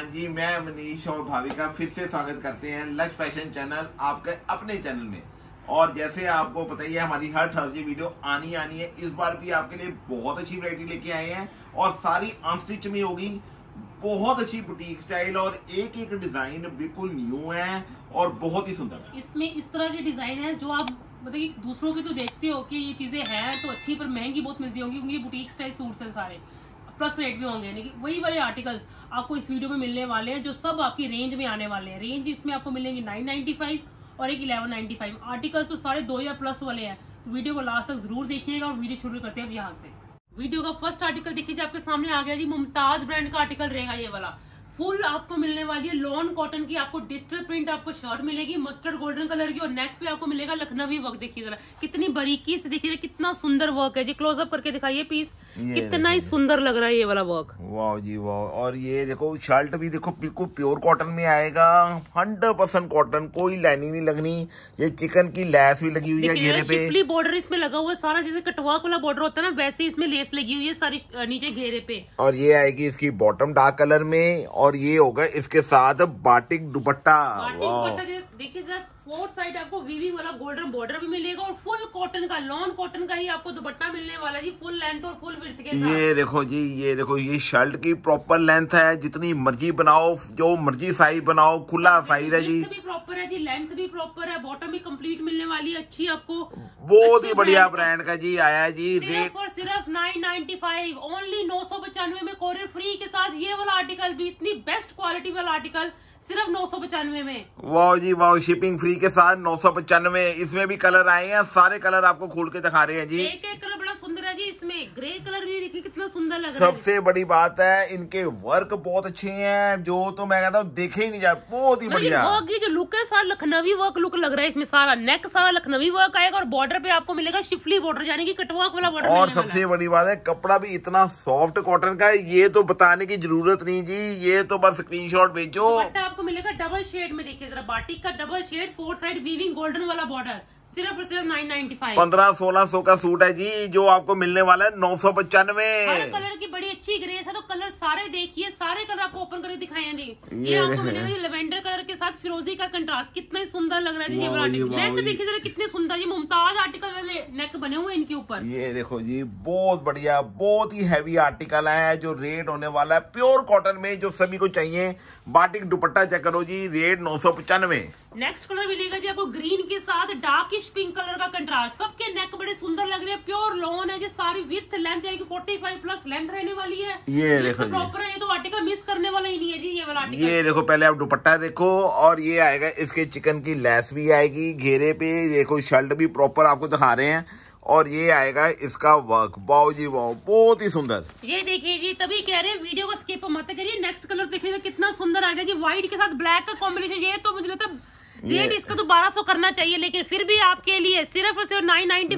जी, मैं मनीष और भाविका फिर से स्वागत करते हैं लक्ष्य फैशन चैनल आपके अपने चैनल में। और जैसे आपको पता ही है, हमारी हर थर्सडे वीडियो आनी है। इस बार भी आपके लिए बहुत अच्छी वैरायटी लेके आए हैं और सारी अनस्टिच में होगी। बहुत अच्छी बुटीक स्टाइल और एक एक डिजाइन बिल्कुल न्यू है और बहुत ही सुंदर है। इसमें इस तरह के डिजाइन है जो आप मतलब कि दूसरों की तो देखते हो कि ये चीजें हैं तो अच्छी पर महंगी बहुत मिलती होंगी, क्योंकि ये बुटीक स्टाइल सूट्स हैं सारे, प्लस रेट भी होंगे। लेकिन वही वाले आर्टिकल्स आपको इस वीडियो में मिलने वाले हैं जो सब आपकी रेंज में आने वाले हैं। रेंज इसमें आपको मिलेंगे 995 और एक 1195। आर्टिकल्स तो सारे 2000 प्लस वाले हैं, तो वीडियो को लास्ट तक जरूर देखिएगा। और वीडियो शुरू करते हैं अब यहाँ से। वीडियो का फर्स्ट आर्टिकल देखिए, आपके सामने आ गया जी। मुमताज ब्रांड का आर्टिकल रहेगा ये वाला। फुल आपको मिलने वाली है लॉन कॉटन की, आपको डिजिटल प्रिंट आपको शर्ट मिलेगी मस्टर्ड गोल्डन कलर की, और नेक पे आपको मिलेगा लखनवी वर्क। देखिए जरा कितनी बारीकी से, देखिए कितना सुंदर वर्क है जी। क्लोजअप करके दिखाइए पीस, कितना ही सुंदर लग रहा है ये वाला वर्क। वाह जी वाह। और ये देखो शर्ट भी देखो बिल्कुल प्योर कॉटन में आएगा, 100% कॉटन, कोई लाइनिंग नहीं लगनी। ये चिकन की लेस भी लगी हुई है घेरे पे, शिफली बॉर्डर इसमें लगा हुआ है सारा, जैसे कटवर्क वाला बॉर्डर होता है ना, वैसे इसमें लेस लगी हुई है सारी नीचे घेरे पे। और ये आएगी इसकी बॉटम डार्क कलर में, और ये होगा इसके साथ बाटिक दुपट्टा। देखिए सर, फोर साइड आपको वीविंग वाला गोल्डन बॉर्डर भी मिलेगा और फुल कॉटन का, लॉन कॉटन का ही आपको दुपट्टा मिलने वाला जी, फुल लेंथ और फुल विड्थ के साथ। ये देखो जी, ये देखो, ये शर्ट की प्रॉपर लेंथ है, जितनी मर्जी बनाओ, जो मर्जी साइज बनाओ, खुला साइज है जी। भी प्रॉपर है जी, लेंथ भी प्रॉपर है, बॉटम भी कंप्लीट मिलने वाली है अच्छी आपको। बहुत ही बढ़िया ब्रांड का जी आया है जी। रेट और सिर्फ 995 ओनली, 995 में कोरियर फ्री के साथ। ये वाला आर्टिकल भी इतनी बेस्ट क्वालिटी वाला आर्टिकल सिर्फ 995 में। वाह जी वाह, शिपिंग फ्री के साथ 995। इसमें भी कलर आए हैं, सारे कलर आपको खोल के दिखा रहे हैं जी। एक एक कलर बड़ा सुंदर है जी। इसमें ग्रे कलर भी देखिए कितना सुंदर लग रहा है। सबसे बड़ी बात है इनके वर्क बहुत अच्छे हैं, जो तो मैं कहता हूँ देखे ही नहीं जाए, बहुत ही बढ़िया। वर्क जो लुक है सारा लखनवी वर्क लुक लग रहा है इसमें। सारा नेक सारा लखनवी वर्क आएगा और बॉर्डर पे आपको मिलेगा शिफली बॉर्डर, यानी कि कटवर्क वाला बॉर्डर। और सबसे बड़ी बात है कपड़ा भी इतना सॉफ्ट कॉटन का है, ये तो बताने की जरूरत नहीं जी, ये तो बस स्क्रीनशॉट भेजो। आपको मिलेगा डबल शेड में, देखिए जरा बाटिक का double shade, four side weaving golden वाला बॉर्डर, सिर्फ और सिर्फ 995। 1500-1600 का सूट है जी, जो आपको मिलने वाला है 995। हर कलर की बड़ी अच्छी ग्रेस है, तो कलर सारे देखिए, सारे कलर आपको ओपन करके दिखाए दी। ये आपको मिलेगा लेवेंडर कलर के साथ फिरोजी का कंट्रास्ट, कितना ही सुंदर लग रहा है जी। ये नेक देखिए जरा कितने सुंदर, ये मुमताज आर्टिकल वाले नेक बने हुए इनके ऊपर। ये देखो जी, बहुत बढ़िया, बहुत ही हैवी आर्टिकल है, जो रेट होने वाला है प्योर कॉटन में, जो सभी को चाहिए। बाटिक दुपट्टा चेक करो जी, रेट 995। नेक्स्ट कलर मिलेगा जी आपको ग्रीन के साथ डार्किश पिंक कलर का कंट्रास्ट। सबके नेक बड़े सुंदर लग रहे हैं, प्योर लॉन है जी, सारी विड्थ लेंथ यानी कि 45 प्लस लेंथ रहने वाली है। ये देखो प्रॉपर है, ये तो आर्टिकल मिस करने वाला ही नहीं है जी ये वाला आर्टिकल। ये देखो, पहले आप दुपट्टा देखो, और ये आएगा इसके चिकन की लेस भी आएगी घेरे पे। देखो शर्ट भी प्रॉपर आपको दिखा रहे हैं, और ये आएगा इसका वर्क। वाओ जी वाओ, बहुत ही सुंदर। ये देखिए जी, तभी कह रहे हैं वीडियो को स्किप मत करिए। नेक्स्ट कलर देखिए कितना सुंदर आ गया जी, व्हाइट के साथ ब्लैक का कॉम्बिनेशन। ये तो मुझे लगता है रेट इसका तो 1200 करना चाहिए, लेकिन फिर भी आपके लिए सिर्फ और सिर्फ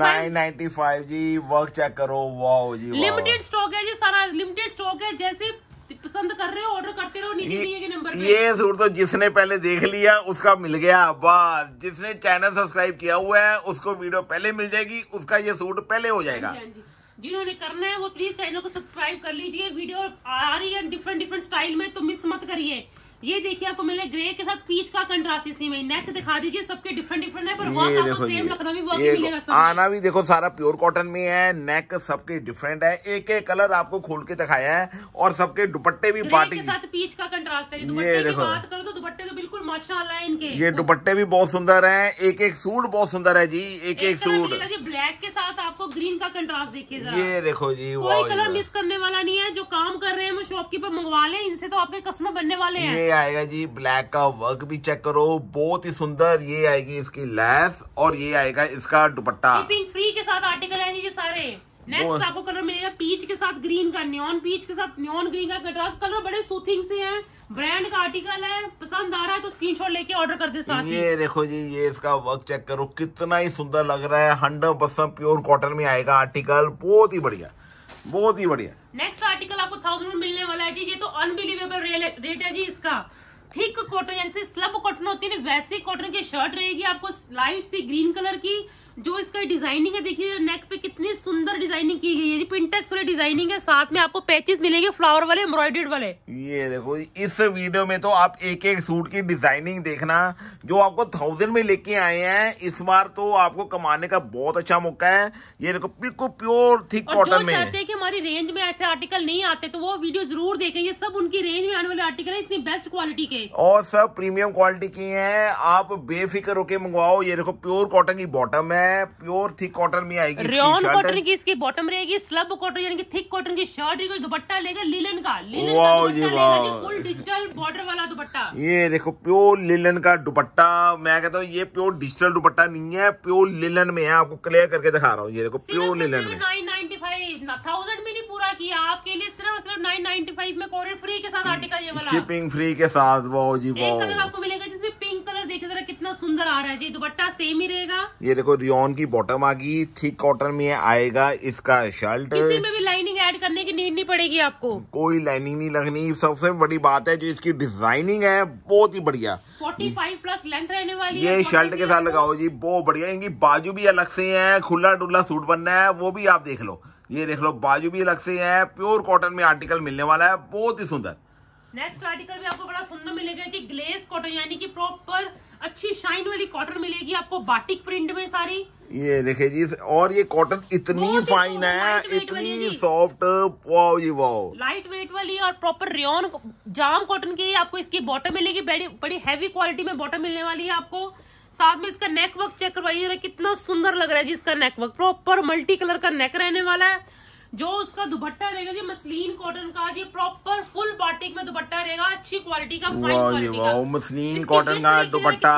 995 जी। वर्क चेक करो, वाओ जी वाओ। लिमिटेड स्टॉक है जी, सारा लिमिटेड स्टॉक है। जैसे पसंद कर रहे हो ऑर्डर करते रहो नीचे दिए गए नंबर पे। ये सूट तो जिसने पहले देख लिया उसका मिल गया, बस जिसने चैनल सब्सक्राइब किया हुआ है उसको वीडियो पहले मिल जाएगी, उसका ये सूट पहले हो जाएगा। जिन्होंने करना है वो प्लीज चैनल को सब्सक्राइब कर लीजिए। वीडियो आ रही है डिफरेंट स्टाइल में, तो मिस मत करिए। ये देखिए आपको मिले ग्रे के साथ पीच का कंट्रास्ट, इसी में नेक दिखा दीजिए, सबके डिफरेंट है, पर वर्क आपको सेम लखनवी वर्क मिलेगा सब। आना भी देखो सारा प्योर कॉटन में है, नेक सबके डिफरेंट है, एक एक कलर आपको खोल के दिखाया है, और सबके दुपट्टे भी बाटिक के साथ पीच का कंट्रास्ट है। ये देखो, बात करो तो दुपट्टे तो बिल्कुल माशाल्लाह है इनके। ये दुपट्टे भी बहुत सुंदर है, एक एक सूट बहुत सुंदर है जी, एक एक सूट। ब्लैक के साथ आपको ग्रीन का कंट्रास्ट देखिए जरा। ये देखो जी, कोई कलर मिस करने वाला नहीं है। जो काम कर रहे हैं वो शॉपकीपर मंगवा लें, इनसे तो आपके कस्टमर बनने वाले हैं। ये आएगा जी ब्लैक का वर्क भी चेक करो, बहुत ही सुंदर। ये आएगी इसकी लेस, और ये आएगा इसका दुपट्टा। शिपिंग फ्री के साथ आर्टिकल है जी सारे। नेक्स्ट आपको कलर मिलेगा पीच के साथ ग्रीन का, न्योन पीच के साथ न्योन ग्रीन का कंट्रास्ट। कलर बड़े सूथिंग से हैं, ब्रांड का आर्टिकल है, पसंद आ रहा है तो स्क्रीनशॉट लेके ऑर्डर कर दे साथ। ये देखो जी, ये इसका वर्क चेक करो, कितना ही सुंदर लग रहा है। 100% प्योर कॉटन में आएगा आर्टिकल, बहुत ही बढ़िया, बहुत ही बढ़िया। नेक्स्ट आर्टिकल आपको 1000 में मिलने वाला है जी। ये तो अनबिलीवेबल रेट है जी इसका। थिक कॉटन यानी स्लब कॉटन होती है, वैसे कॉटन की शर्ट रहेगी आपको, लाइट सी ग्रीन कलर की, जो इसका डिजाइनिंग है देखिए नेक पे कितनी सुंदर डिजाइनिंग की गई है जी, पिंटेक्स वाली डिजाइनिंग है, साथ में आपको पैचेस मिलेंगे फ्लावर वाले एम्ब्रॉयडर्ड वाले। ये देखो इस वीडियो में तो आप एक एक सूट की डिजाइनिंग देखना, जो आपको 1000 में लेके आए हैं इस बार, तो आपको कमाने का बहुत अच्छा मौका है। ये देखो बिल्कुल प्योर थिक कॉटन में। चाहते हैं कि हमारी रेंज में ऐसे आर्टिकल नहीं आते तो वो वीडियो जरूर देखें, ये सब उनकी रेंज में आने वाले आर्टिकल है, इतनी बेस्ट क्वालिटी के और सब प्रीमियम क्वालिटी की हैं, आप बेफिक्र होके मंगवाओ। ये देखो प्योर कॉटन की बॉटम है, प्योर थिक कॉटन में आएगी, रेयन कॉटन की इसकी बॉटम रहेगी, स्लब कॉटन यानी कि थिक कॉटन की शर्ट रहेगी, दुपट्टा लेगा लिलन का, फुल डिजिटल बॉर्डर वाला दुपट्टा। ये देखो प्योर लिलन का दुपट्टा, मैं कहता हूँ ये प्योर डिजिटल दुपट्टा नहीं है, प्योर लिलन में है, आपको क्लियर करके दिखा रहा हूँ। ये देखो प्योर लिलन में 995, 1000 में नहीं पूरा किया आपके लिए, सिर्फ 995 में कोरियर फ्री के साथ आर्टिकल, ये वाला शिपिंग फ्री के साथ। वाओ जी वाओ, कलर आपको मिलेगा जिसमें पिंक कलर, देखिए जरा कितना सुंदर आ रहा है जी, दुपट्टा सेम ही रहेगा। ये देखो रियोन की बॉटम आ गई, थिक कॉटन में आएगा इसका शर्ट, किसी में भी लाइनिंग ऐड करने की नीड नहीं पड़ेगी आपको, कोई लाइनिंग नहीं लगनी। सबसे बड़ी बात है जो इसकी डिजाइनिंग है बहुत ही बढ़िया, 45 प्लस लेंथ रहने वाली है। ये शर्ट के साथ लगाओ जी, बहुत बढ़िया। इनकी बाजू भी अलग से है, खुला डुल्ला सूट बनना है वो भी आप देख लो। ये देख लो बाजू भी अलग से है, प्योर कॉटन में आर्टिकल मिलने वाला है, बहुत ही सुंदर। नेक्स्ट आर्टिकल भी आपको बड़ा सुंदर मिलेगा जी, ग्लेज कॉटन यानी कि प्रॉपर अच्छी शाइन वाली कॉटन मिलेगी आपको, बाटिक प्रिंट में सारी। ये देखिए जी, और ये कॉटन इतनी फाइन है, इतनी सॉफ्ट, वाओ जी वाओ, लाइट वेट वाली और प्रॉपर रेयन जाम कॉटन की आपको इसकी बॉटम मिलेगी, बड़ी हैवी क्वालिटी में बॉटम मिलने वाली है आपको। साथ में इसका नेक वर्क चेक करवाइए, कितना सुंदर लग रहा है जी इसका neck work, proper multi colour का नेक रहने वाला है। जो उसका दुपट्टा रहेगा जी मसलिन कॉटन का जी, प्रॉपर फुल बाटिक में दुपट्टा रहेगा, अच्छी क्वालिटी का, फाइन क्वालिटी का, मसलिन कॉटन का दुपट्टा,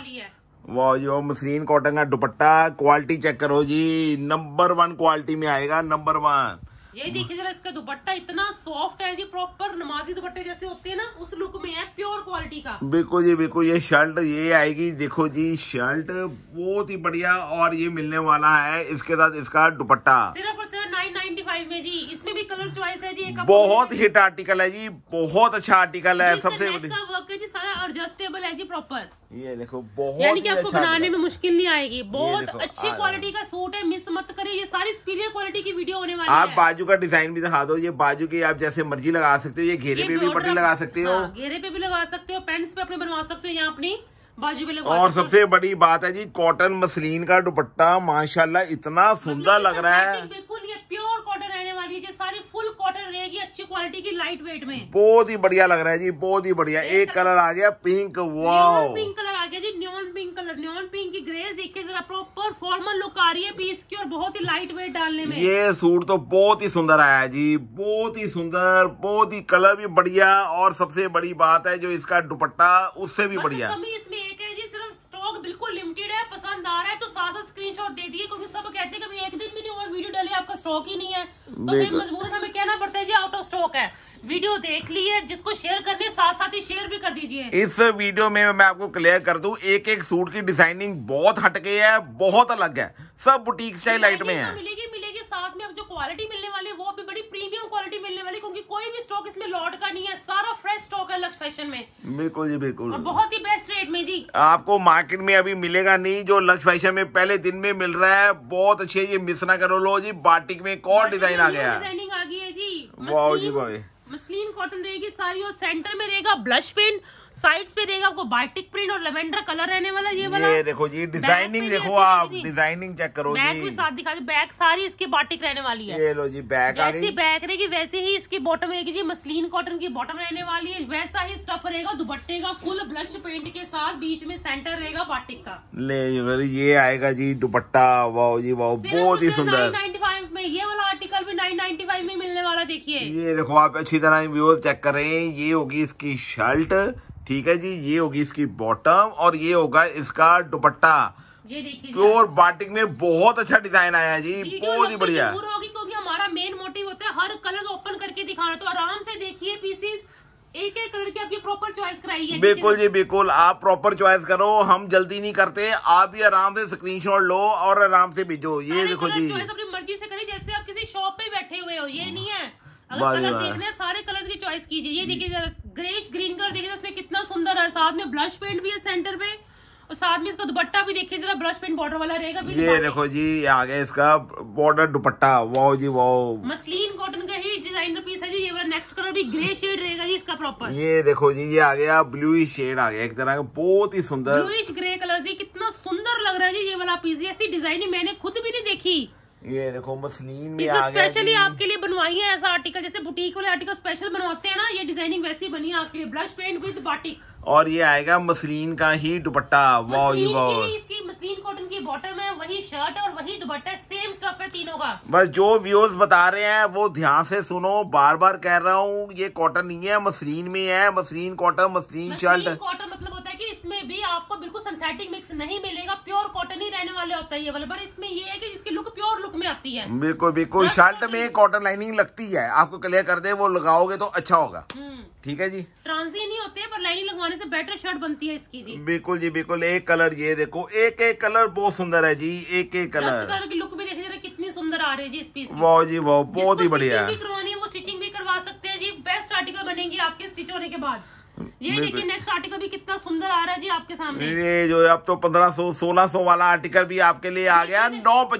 वाह जी वाह, मसलिन कॉटन का दुपट्टा, क्वालिटी चेक करो जी, नंबर 1 क्वालिटी में आएगा, नंबर 1। ये देखिए जरा इसका दुपट्टा इतना सॉफ्ट है जी, प्रॉपर नमाजी दुपट्टे जैसे होते हैं ना उस लुक में है, प्योर क्वालिटी का। बिल्कुल जी बिल्कुल। ये शर्ट ये आएगी, देखो जी शर्ट बहुत ही बढ़िया, और ये मिलने वाला है इसके साथ इसका दुपट्टा, सिर्फ और सिर्फ 995 में जी। इसमें भी कलर चॉइस है जी, एक बहुत हिट आर्टिकल है जी, बहुत अच्छा आर्टिकल है। सबसे बड़ी वर्क है जी, सारा एडजस्टेबल है जी प्रॉपर। ये देखो बहुत यानी कि आपको अच्छा बनाने में मुश्किल नहीं आएगी, बहुत अच्छी आ क्वालिटी का सूट है, मिस मत करिए, ये सारी सुपीरियर क्वालिटी की वीडियो होने वाली है। आप बाजू का डिजाइन भी दिखा दो, ये बाजू की आप जैसे मर्जी लगा सकते हो, ये घेरे पे भी पट्टी लगा सकते हो, घेरे पे भी लगा सकते हो, पैंट्स पे अपने बनवा सकते हो, यहाँ अपनी बाजू पे लगा। और सबसे बड़ी बात है जी कॉटन मसलिन का दुपट्टा, माशाल्लाह इतना सुंदर लग रहा है, बिल्कुल ये प्योर कॉटन रहने वाली है, सारी फुल कॉटन रहेगी, अच्छी क्वालिटी की, लाइट वेट में, बहुत ही बढ़िया लग रहा है जी, बहुत ही बढ़िया। एक कलर आ गया पिंक, वाओ पिंक कलर आ गया जी, neon pink colour, neon pink की ग्रेस देखिए जरा, प्रॉपर फॉर्मल लुक आ रही है पीस की, और बहुत ही लाइट वेट डालने में। ये सूट तो बहुत ही सुंदर आया है जी, बहुत ही सुंदर, बहुत ही कलर भी बढ़िया, और सबसे बड़ी बात है जो इसका दुपट्टा उससे भी बढ़िया। इसमें एक है जी, सिर्फ स्टॉक बिल्कुल लिमिटेड है, पसंद आ रहा है तो साथ स्क्रीनशॉट दे दिए, क्योंकि सब कहते हैं कि एक दिन भी नहीं हुआ वीडियो डाले आपका स्टॉक ही नहीं है, तो फिर मजबूरन हमें कहना पड़ता है जी आउट ऑफ स्टॉक है। वीडियो देख ली है, जिसको शेयर करने साथ साथ ही शेयर भी कर दीजिए। इस वीडियो में मैं आपको क्लियर कर दूं, एक एक सूट की डिजाइनिंग बहुत हटके है, बहुत अलग है, सब बुटीक स्टाइल लाइट में है। मिलेगी साथ में, अब जो क्वालिटी मिलने वाली है वो भी बड़ी प्रीमियम क्वालिटी मिलने वाली, क्योंकि कोई भी स्टॉक इसमें लॉट का नहीं है, सारा फ्रेश स्टॉक है लक्ष्य फैशन में। बिल्कुल जी बिल्कुल, और बहुत ही बेस्ट रेट में जी, आपको मार्केट में अभी मिलेगा नहीं, जो लक्ष्य फैशन में पहले दिन में मिल रहा है, बहुत अच्छे। ये मिस ना करो, लो जी बाटिक में एक और डिजाइन आ गया, डिजाइनिंग आ गई है जी, वाओ जी वाओ, मसलिन कॉटन रहेगी सारी, और सेंटर में रहेगा ब्लश प्रिंट, साइड्स पे रहेगा आपको बाटिक प्रिंट और लेवेंडर कलर रहने वाला, ये वाला। ये देखो जी डिजाइनिंग देखो, आप डिजाइनिंग चेक करो जी, बैक भी साथ दिखा के, बैक सारी इसकी बाटिक रहने वाली है। ये लो जी बैक आ गई, जैसी बैक रहेगी वैसे ही इसकी बॉटम रहेगी जी, मसलिन कॉटन की बॉटम रहने वाली है, वैसा ही स्टफ रहेगा दुपट्टे का, फुल ब्लश पेंट के साथ, बीच में सेंटर रहेगा बाटिक का। ले ये आएगा जी दुपट्टा, वाओ जी वाओ, बहुत ही सुंदर। 995 में ये वाला आर्टिकल भी 995 में मिलने वाला, देखिए ये देखो आप अच्छी तरह व्यूअर्स चेक कर रहे हैं, ये होगी इसकी शर्ट, ठीक है जी, ये होगी इसकी बॉटम, और ये होगा इसका दुपट्टा। ये देखिए प्योर बाटिक में बहुत अच्छा डिजाइन आया है जी, बहुत ही बढ़िया, क्योंकि हमारा मेन मोटिव होता है हर कलर ओपन करके दिखाना, तो आराम से देखिए पीसेस, एक एक कलर की आपकी प्रॉपर चॉइस कराई है। बिल्कुल जी बिल्कुल, आप प्रॉपर चॉइस करो, हम जल्दी नहीं करते, आप भी आराम से स्क्रीनशॉट लो और आराम से भेजो। ये देखो जी अपनी मर्जी से करिए, जैसे आप किसी शॉप पे बैठे हुए हो, ये नहीं है, अगर कलर देखना है सारे कलर्स की चॉइस कीजिए। ये देखिए जरा ग्रेश ग्रीन कलर देखिए, इसमें कितना सुंदर है, साथ में ब्लश पेंट भी है सेंटर पे, और साथ में इसका दुपट्टा भी देखिए जरा, ब्रश पेंट बॉर्डर वाला रहेगा। ये देखो जी आ गया इसका बॉर्डर दुपट्टा, वाओ जी वाओ। मसलिन कॉटन का ही डिजाइनर पीस है जी। ये वाला नेक्स्ट कलर भी ग्रे शेड रहेगा जी इसका प्रॉपर। ये देखो जी ये आ गया ब्लूइश शेड आ गया एक तरह का, बहुत ही सुंदर ब्लूइश ग्रे कलर जी, कितना सुंदर लग रहा है जी ये वाला पीस। ऐसी डिजाइनिंग मैंने खुद भी नहीं देखी। ये देखो मसलिन में आ गया स्पेशली आपके लिए बनवाई है ऐसा आर्टिकल, जैसे बुटीक वाले आर्टिकल स्पेशल बनवाते हैं ना, ये डिजाइनिंग वैसी बनी है आपके लिए। ब्लश पेंट विद बाटिक, और ये आएगा मसलिन का ही दुपट्टा, वाओ जी वाओ। इसकी मसलिन कॉटन की बॉटम है, वही शर्ट और वही दुपट्टा, सेम स्टफ है तीनों का। बस जो व्यूअर्स बता रहे हैं वो ध्यान से सुनो, बार बार कह रहा हूँ ये कॉटन नहीं है, मसलिन में है। Muslin cotton, muslin shirt. Cotton मतलब होता है कि इसमें भी आपको बिल्कुल सिंथेटिक मिक्स नहीं मिलेगा, प्योर कॉटन ही रहने वाले होता है ये वाला। पर इसमें ये है कि इसकी लुक प्योर लुक में आती है। बिल्कुल बिल्कुल, शर्ट में कॉटन लाइनिंग लगती है, आपको क्लियर कर दे, वो लगाओगे तो अच्छा होगा। ठीक है जी, ट्रांसी नहीं होते पर लाइनिंग लगवाने से बेटर शर्ट बनती है इसकी जी। बिल्कुल जी बिल्कुल। एक कलर ये देखो, एक एक कलर बहुत सुंदर है जी, एक एक कलर की लुक भी देखिए जरा कितनी सुंदर आ रही है जी इस पीस की। वाह जी वाह, बहुत ही बढ़िया है। करवानी है वो स्टिचिंग भी करवा सकते हैं जी, बेस्ट आर्टिकल बनेंगे आपके स्टिच होने के बाद। ये देखिए नेक्स्ट आर्टिकल भी कितना सुंदर आ रहा है जी आपके सामने। ये जो अब तो 1500-1600 वाला आर्टिकल भी आपके लिए आ गया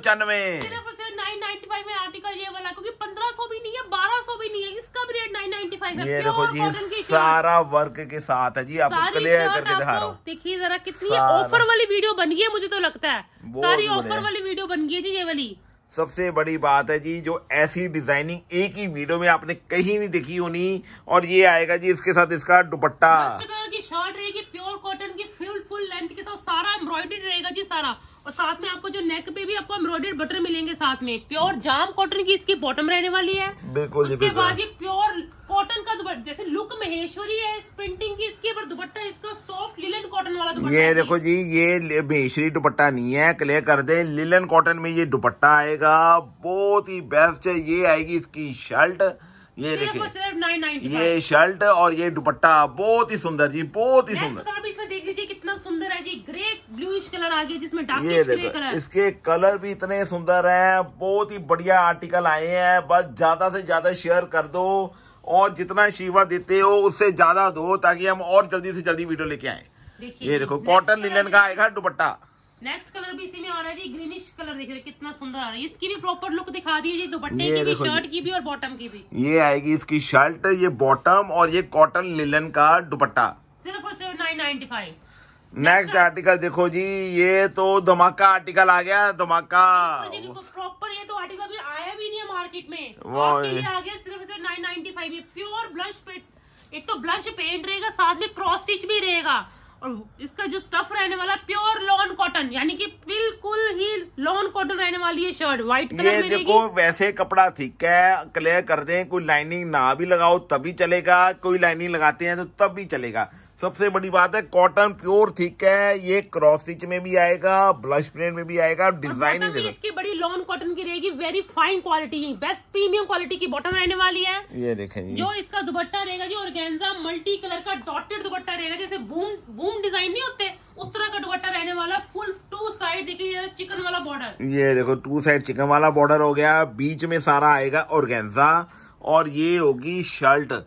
995। 995 में आर्टिकल ये वाला, क्योंकि 1500 भी नहीं है, 1200 भी नहीं है, इसका भी रेट 995 है। ये देखो जी सारा वर्क के साथ है जी, आपको क्लियर करके दिखा रहा हूँ। देखिए जरा कितनी ऑफर वाली वीडियो बन गई है, मुझे तो लगता है सारी ऑफर वाली वीडियो बन गई है जी ये वाली। सबसे बड़ी बात है जी, जो ऐसी डिजाइनिंग एक ही वीडियो में आपने कहीं नहीं देखी होनी। और ये आएगा जी इसके साथ इसका दुपट्टा, कलर की शर्ट रहेगी, प्योर कॉटन की फुल लेंथ के साथ, सारा एम्ब्रॉयडरी रहेगा जी सारा। और साथ में आपको जो नेक पे भी आपको एम्ब्रॉयडर्ड बटन मिलेंगे साथ में। प्योर जाम कॉटन की इसकी बॉटम रहने वाली है। बिल्कुल जी। उसके बाद ये प्योर कॉटन का दुपट्टा, जैसे लुक महेश्वरी है इस प्रिंटिंग की, इसके ऊपर दुपट्टा इसका सॉफ्ट लिनन कॉटन वाला दुपट्टा। ये देखो जी ये महेश्वरी दुपट्टा नहीं है, क्लियर कर दे, लिनन कॉटन में ये दुपट्टा आएगा, बहुत ही बेस्ट है। ये आएगी इसकी शर्ट, ये देखिए ये शर्ट और ये दुपट्टा, बहुत ही सुंदर जी, बहुत ही सुंदर। कलर भी इसमें देख लीजिए कितना सुंदर है जी, ग्रे ब्लूइश कलर आ गया जिसमें ये देखो इसके कलर भी इतने सुंदर हैं, बहुत ही बढ़िया आर्टिकल आए हैं। बस ज्यादा से ज्यादा शेयर कर दो और जितना शीवा देते हो उससे ज्यादा दो, ताकि हम और जल्दी से जल्दी वीडियो लेके आए। ये देखो कॉटन लिनन का आएगा दुपट्टा। नेक्स्ट कलर भी इसी में आ रहा है जी, ग्रीनिश कलर देख रहे कितना सुंदर आ रहा है। इसकी भी प्रॉपर लुक दिखा दी जी, दुपट्टे की भी, शर्ट की भी और बॉटम की भी। ये आएगी इसकी शर्ट, ये बॉटम और ये कॉटन लिनन का दुपट्टा, सिर्फ और सिर्फ 995। नेक्स्ट आर्टिकल देखो जी, ये तो धमाका आर्टिकल आ गया, धमाका प्रॉपर। ये तो आर्टिकल अभी आया भी नहीं है मार्केट में, आपके लिए आ गया सिर्फ 995 में। प्योर ब्लश पेंट, एक तो ब्लश पेंट रहेगा, साथ में क्रॉस स्टिच भी रहेगा। और इसका जो स्टफ रहने वाला प्योर लॉन कॉटन, यानी कि बिल्कुल ही लॉन कॉटन रहने वाली है शर्ट, व्हाइट कलर में। देखो वैसे कपड़ा ठीक है, क्लियर कर दें, कोई लाइनिंग ना भी लगाओ तभी चलेगा, कोई लाइनिंग लगाते हैं तो तब भी चलेगा। सबसे बड़ी बात है कॉटन प्योर ठीक है। ये क्रॉस स्टिच में भी आएगा, ब्लश प्रिंट में भी आएगा, डिजाइन ही देखो इसकी बड़ी लॉन कॉटन की रहेगी, very fine quality, best premium quality की बॉटम रहने वाली है। ये देखें जो इसका दुपट्टा रहेगा जी, ऑर्गेन्जा मल्टी कलर का डॉटेड दुपट्टा रहेगा, जैसे बूम डिजाइन नहीं होते उस तरह का दुपट्टा रहने वाला। फुल 2 साइड देखिए चिकन वाला बॉर्डर, ये देखो 2 साइड चिकन वाला बॉर्डर हो गया, बीच में सारा आएगा ऑर्गेन्जा और ये होगी शर्ट।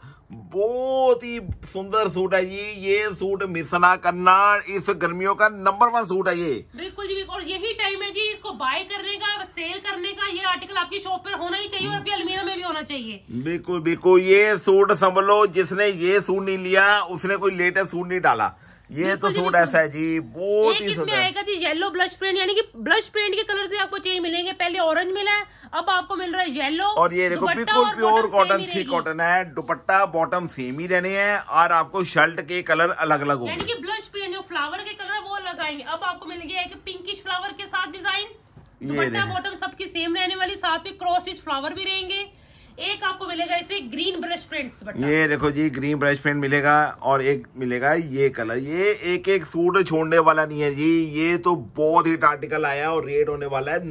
बहुत ही सुंदर सूट है जी, ये सूट मिस ना करना, इस गर्मियों का नंबर 1 सूट है ये। बिल्कुल जी, और यही टाइम है जी इसको बाय करने का, सेल करने का। ये आर्टिकल आपकी शॉप पर होना ही चाहिए और आपकी अलमीरा में भी होना चाहिए। बिल्कुल बिल्कुल, ये सूट समझ लो, जिसने ये सूट नहीं लिया उसने कोई लेटेस्ट सूट नहीं डाला। ये तो सूट ऐसा है जी, बहुत ही सुंदर आएगा जी। येलो ब्लश पेंट, यानी कि ब्लश पेंट के कलर से आपको चाहिए मिलेंगे। पहले ऑरेंज मिला है, अब आपको मिल रहा है येलो। और ये देखो बिल्कुल प्योर कॉटन, थिक कॉटन है, दुपट्टा बॉटम सेम ही रहने हैं और आपको शर्ट के कलर अलग अलग होंगे, यानी कि ब्लश पेंट जो फ्लावर के कलर वो अलग आएंगे। अब आपको मिलेंगे एक पिंकिश फ्लावर के साथ डिजाइन, दुपट्टा बॉटम सबकी सेम रहने वाली, साथ में क्रॉस स्टिच फ्लावर भी रहेंगे। एक आपको मिलेगा इसमें ग्रीन ब्रश प्रिंट, ये देखो जी ग्रीन ब्रश प्रिंट मिलेगा और एक मिलेगा ये कलर। ये एक एक सूट छोड़ने वाला नहीं है जी, ये तो बहुत ही आर्टिकल आया और रेट होने वाला है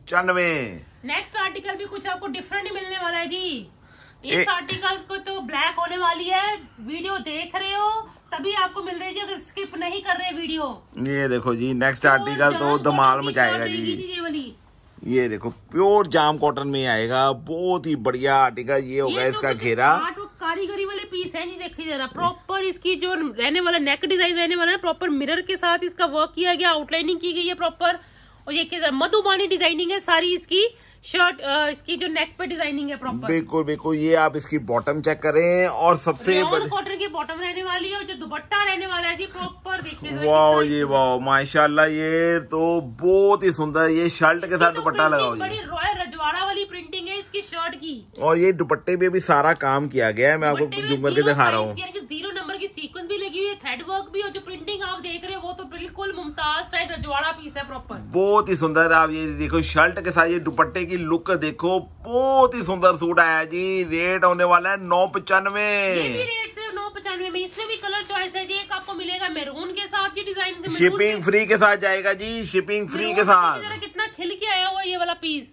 995। नेक्स्ट आर्टिकल भी कुछ आपको डिफरेंट मिलने वाला है जी। इस आर्टिकल को तो ब्लैक होने वाली है, वीडियो देख रहे हो तभी आपको मिल रही है जी, अगर स्किप नहीं कर रहे वीडियो। ये देखो जी नेक्स्ट आर्टिकल तो धमाल मचाएगा जी। ये देखो प्योर जाम कॉटन में आएगा, बहुत ही बढ़िया आर्टिकल। ये होगा इसका घेरा, कारीगरी वाले पीस है जी, देखिए जरा प्रॉपर इसकी जो रहने वाला नेक डिजाइन रहने वाला है, प्रॉपर मिरर के साथ इसका वर्क किया गया, आउटलाइनिंग की गई है प्रॉपर। और ये देखिए मधुबानी डिजाइनिंग है सारी इसकी शर्ट, इसकी जो नेक पे डिजाइनिंग है प्रॉपर। बिल्कुल बिल्कुल, ये आप इसकी बॉटम चेक करें और सबसे कॉटन की बॉटम रहने वाली है और जो दुपट्टा रहने वाला है जी प्रॉपर देखिए। वाह ये वाह माशाल्लाह, ये तो बहुत ही सुंदर, ये शर्ट के साथ दुपट्टा लगाओ। बड़ी रॉयल रजवाड़ा वाली प्रिंटिंग है इसकी शर्ट की, और ये दुपट्टे पे भी सारा काम किया गया है, मैं आपको जूम करके दिखा रहा हूँ। 0 नंबर की सीक्वेंस भी लगी हुई है, थ्रेड वर्क भी, और जो प्रिंटिंग आप देख रहे हो वो तो बिल्कुल मुमताज टाइप रजवाड़ा पीस है प्रॉपर, बहुत ही सुंदर। आप ये देखो शर्ट के साथ ये दुपट्टे की लुक देखो, बहुत ही सुंदर सूट आया है जी। रेट होने वाला है 995। ये भी रेट सिर्फ 995 में। इसमें भी कलर चॉइस है जी, एक आपको मिलेगा मैरून के साथ, ये डिजाइन शिपिंग फ्री के साथ जाएगा जी, शिपिंग फ्री के साथ। कितना खिल के आया हुआ ये वाला पीस,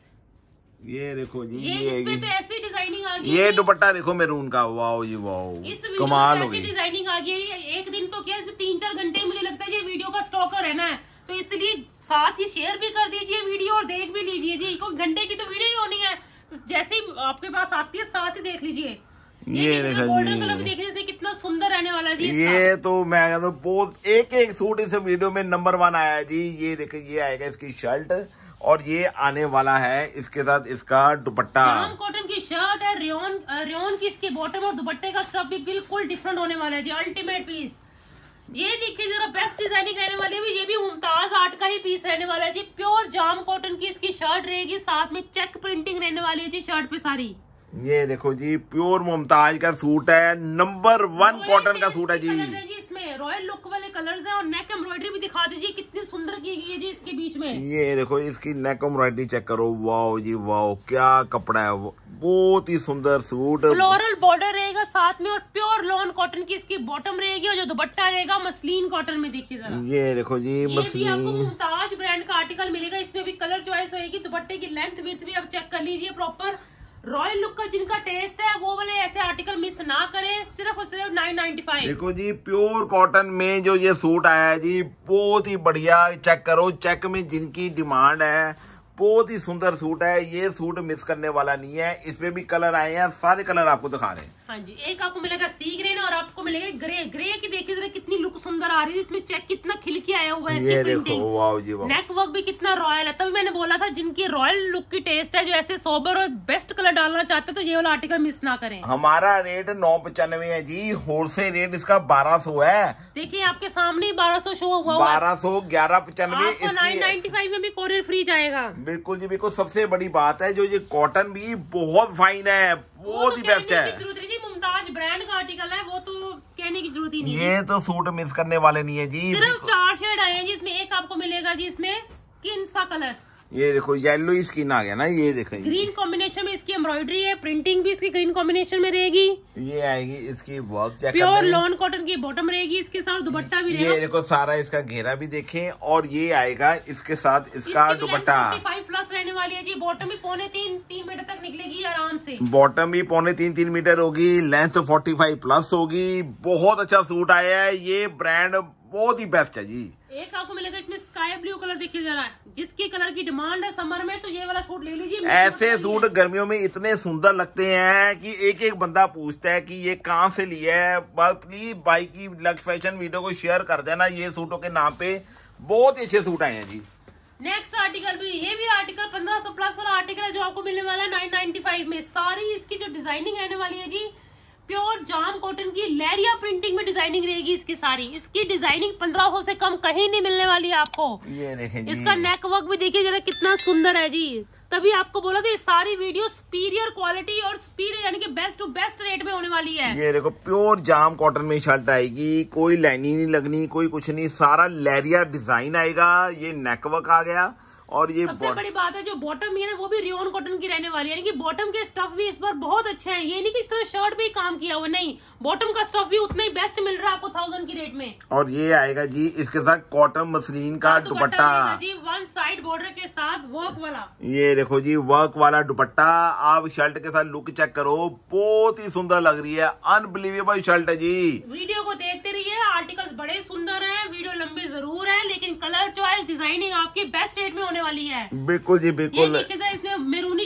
ये देखो जी, ये तो ऐसी डिजाइनिंग आ गई। ये दुपट्टा देखो मैरून का, वाओ जी वाओ, कमाल हो गई डिजाइनिंग आ गई है। एक दिन तो क्या इसमें 3-4 घंटे मुझे लगता है ये वीडियो का स्टॉकर है ना, तो इसलिए साथ ही शेयर भी कर दीजिए वीडियो और देख भी लीजिए जी। कोई घंटे की तो वीडियो ही होनी है, तो जैसे ही आपके पास आती है साथ ही देख लीजिए। ये देखो गोल्डन कलर भी देखिए इसमें कितना सुंदर रहने वाला है जी। ये तो मैं कहता हूँ बहुत एक सूट इस वीडियो में नंबर 1 आया है जी। ये देखिए, ये आएगा इसकी शर्ट और ये आने वाला है इसके साथ इसका दुपट्टा। जाम कॉटन की शर्ट है, रेयन की इसके बॉटम और दुपट्टे का स्टफ भी बिल्कुल डिफरेंट होने वाला है जी, अल्टीमेट पीस। ये देखिए जरा बेस्ट डिजाइनिंग रहने वाली है, ये भी मुमताज आर्ट का ही पीस रहने वाला है जी। प्योर जाम कॉटन की इसकी शर्ट रहेगी, साथ में चेक प्रिंटिंग रहने वाली है जी शर्ट पे सारी। ये देखो जी, प्योर मुमताज का सूट है, नंबर 1 कॉटन का सूट है जी। इसमें रॉयल लुक वाले कलर्स हैं और नेक एम्ब्रॉयडरी भी दिखा दीजिए कितनी सुंदर की गई है जी इसके बीच में। ये देखो इसकी नेक एम्ब्रॉयडरी चेक करो, वाओ जी वाओ, क्या कपड़ा है, बहुत ही सुंदर सूट। फ्लोरल बॉर्डर रहेगा साथ में और प्योर लॉन कॉटन की इसकी बॉटम रहेगी और जो दुपट्टा रहेगा मसलिन कॉटन में। देखिए जरा, ये देखो जी मसलिन, ये भी आपको मुमताज ब्रांड का आर्टिकल मिलेगा। इसमें भी कलर चॉइस होगी, दुपट्टे की लेंथ विड्थ भी आप चेक कर लीजिए प्रॉपर। रॉयल लुक का जिनका टेस्ट है वो वाले ऐसे आर्टिकल मिस ना करें, सिर्फ और सिर्फ 995। देखो जी, प्योर कॉटन में जो ये सूट आया है जी, बहुत ही बढ़िया। चेक करो, चेक में जिनकी डिमांड है, बहुत ही सुंदर सूट है। ये सूट मिस करने वाला नहीं है। इसमें भी कलर आए हैं, सारे कलर आपको दिखा रहे हैं। हाँ जी, एक आपको मिलेगा सी ग्रीन और आपको मिलेगा ग्रे। ग्रे की देखिए जरा कितनी लुक सुंदर आ रही है, इसमें चेक कितना खिल के आया हुआ है। ये देखो, वाओ जी वाओ, नेक वर्क भी कितना रॉयल है। तभी मैंने बोला था जिनकी रॉयल लुक की टेस्ट है, जो ऐसे सोबर और बेस्ट कलर डालना चाहते हैं, तो ये वाला आर्टिकल मिस ना करें। हमारा रेट 995 है जी, होलसेल रेट इसका 1200 है। देखिए आपके सामने 1200 शो हुआ, 1200 1195। 995 में भी कोरियर फ्री जाएगा। बिल्कुल जी बिल्कुल। सबसे बड़ी बात है जो ये कॉटन भी बहुत फाइन है, बहुत ही बेस्ट है। मुमताज ब्रांड का आर्टिकल है, वो तो कहने की जरूरत ही नहीं। ये तो सूट मिस करने वाले नहीं है जी। सिर्फ 4 शेड आए हैं जी इसमें। एक आपको मिलेगा जी इसमें स्किन सा कलर, ये देखो येलो स्किन आ गया ना, ये देखो ग्रीन कॉम्बिनेशन में इसकी एम्ब्रॉयडरी है, प्रिंटिंग भी इसकी ग्रीन कॉम्बिनेशन में रहेगी। ये आएगी इसकी work check pure lawn cotton की बॉटम रहेगी, इसके साथ दुपट्टा भी रहेगा। ये देखो सारा इसका घेरा भी देखें, और ये आएगा इसके साथ इसका दुपट्टा। 45 प्लस रहने वाली है जी। बॉटम भी 3.25 मीटर तक निकलेगी आराम से। बॉटम भी 3.25 मीटर होगी, लेंथ 45 प्लस होगी। बहुत अच्छा सूट आया है, ये ब्रांड बहुत ही बेस्ट है जी। एक आपको मिलेगा इसमें स्काई ब्लू कलर, देखिए जरा, जिसकी कलर की डिमांड है समर में, तो ये वाला सूट ले लीजिए। ऐसे सूट गर्मियों में इतने सुंदर लगते हैं कि एक एक बंदा पूछता है कि ये कहाँ से लिया है। प्लीज भाई की लक्ष्य फैशन वीडियो को शेयर कर देना, ये सूटों के नाम पे बहुत ही अच्छे सूट आए हैं जी। नेक्स्ट आर्टिकल भी, ये भी आर्टिकल 1500 प्लस वाला आर्टिकल है, जो आपको मिलने वाला है 995 में। सारी इसकी जो डिजाइनिंग रहने वाली है जी, प्योर जाम कॉटन की लेरिया प्रिंटिंग में डिजाइनिंग रहेगी इसकी सारी। इसकी डिजाइनिंग 1500 से कम कहीं नहीं मिलने वाली है आपको। ये देखें जी, इसका नेक वर्क भी देखिए जरा कितना सुंदर है जी। तभी आपको बोला था ये सारी वीडियो सुपीरियर क्वालिटी और सुपीरियर यानी कि बेस्ट टू बेस्ट रेट में होने वाली है। ये देखो प्योर जाम कॉटन में शर्ट आएगी, कोई लाइनिंग नहीं लगनी, कोई कुछ नहीं, सारा लेरिया डिजाइन आएगा। ये नेक वर्क आ गया, और ये सबसे बड़ी बात है जो बॉटम है ना, वो भी रेयन कॉटन की रहने वाली है, यानी कि बॉटम के स्टफ भी इस बार बहुत अच्छे हैं। ये नहीं कि इस तरह शर्ट भी काम किया हुआ, नहीं, बॉटम का स्टफ भी उतना ही बेस्ट मिल रहा है आपको 1000 की रेट में। और ये आएगा जी इसके साथ कॉटन मसलिन का दुपट्टा जी, 1 साइड बॉर्डर के साथ वर्क वाला। ये देखो जी वर्क वाला दुपट्टा। आप शर्ट के साथ लुक चेक करो, बहुत ही सुंदर लग रही है, अनबिलीवेबल शर्ट है जी। वीडियो को देखते रहिए, आर्टिकल्स बड़े सुंदर है, वीडियो लंबी जरूर है, लेकिन कलर चॉइस डिजाइनिंग आपकी बेस्ट रेट में होने वाली है। बिल्कुल जी बिल्कुल। इसमें मेरूनी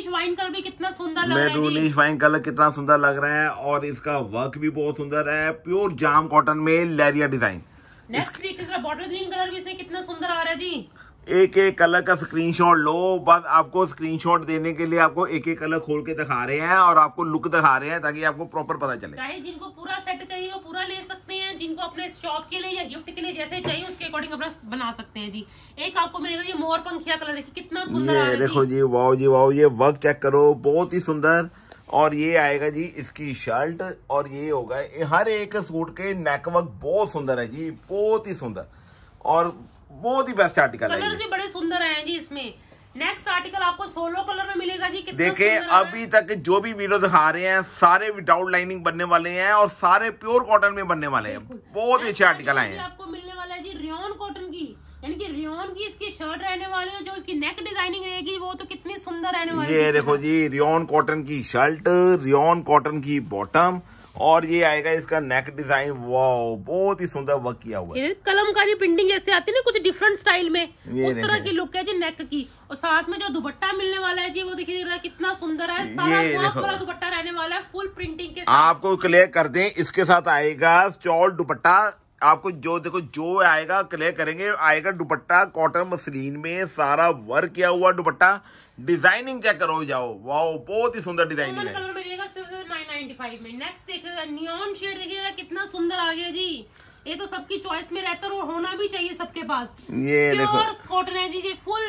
मैरूनिश वाइन कलर भी कितना सुंदर लग रहा है। मैरूनिश वाइन कलर कितना सुंदर लग रहा है और इसका वर्क भी बहुत सुंदर है। प्योर जाम कॉटन में लेरिया डिजाइन। नेक्स्ट देखिए बॉटल ग्रीन कलर भी इसमें कितना सुंदर आ रहा है जी। एक एक कलर का स्क्रीनशॉट लो, बस आपको स्क्रीनशॉट देने के लिए आपको एक एक कलर खोल के दिखा रहे हैं और आपको लुक दिखा रहे हैं ताकि आपको प्रॉपर पता चले। चाहे जिनको पूरा सेट चाहिए वो पूरा ले सकते हैं, जिनको अपने शॉप के लिए या गिफ्ट के लिए जैसे चाहिए उसके अकॉर्डिंग अपना बना सकते हैं जी। एक आपको मिलेगा ये मोर पंखिया कलर, देखिए कितना सुंदर ये देखो जी, वाओ जी वाओ, ये वर्क चेक करो, बहुत ही सुंदर। और ये आएगा जी इसकी शर्ट और ये होगा हर एक सूट के नेक वर्क बहुत सुंदर है जी, बहुत ही सुंदर और बहुत ही बेस्ट आर्टिकल है। कलर्स भी बड़े सुंदर आए हैं जी इसमें। नेक्स्ट आर्टिकल आपको सोलो कलर में मिलेगा जी। देखिए अभी तक जो भी वीडियो दिखा रहे हैं सारे विदाउट लाइनिंग बनने वाले हैं और सारे प्योर कॉटन में बनने वाले हैं। बहुत ही अच्छे आर्टिकल आए हैं। आपको मिलने वाला है जी रियोन कॉटन की, यानी कि रियोन की इसकी शर्ट रहने वाली है। जो इसकी नेक डिजाइनिंग रहेगी वो तो कितनी सुंदर रहने वाली है। ये देखो जी, रियोन कॉटन की शर्ट, रियोन कॉटन की बॉटम और ये आएगा इसका नेक डिजाइन। वाओ, बहुत ही सुंदर वर्क किया हुआ है। कलमकारी प्रिंटिंग जैसे आती है ना कुछ डिफरेंट स्टाइल में, उस तरह की लुक है जी नेक की। और साथ में जो दुपट्टा मिलने वाला है जी वो देखिए कितना सुंदर है। सारा वर्क वाला दुपट्टा रहने वाला है फुल प्रिंटिंग के साथ। आपको क्लियर कर दें, इसके साथ आएगा स्टॉल दुपट्टा। आपको जो देखो जो आएगा क्लियर करेंगे, आएगा दुपट्टा कॉटन मसलीन में, सारा वर्क किया हुआ दुपट्टा। डिजाइनिंग चेक करो जाओ, वाओ बहुत ही सुंदर डिजाइनिंग है। कलर मिलेगा सिर्फ 995 में। नेक्स्ट देखिएगा नियॉन शेड, देखिएगा कितना सुंदर आ गया जी। ये तो सबकी चॉइस में रहता है और होना भी चाहिए सबके पास। ये देखो कॉटन है जी, फुल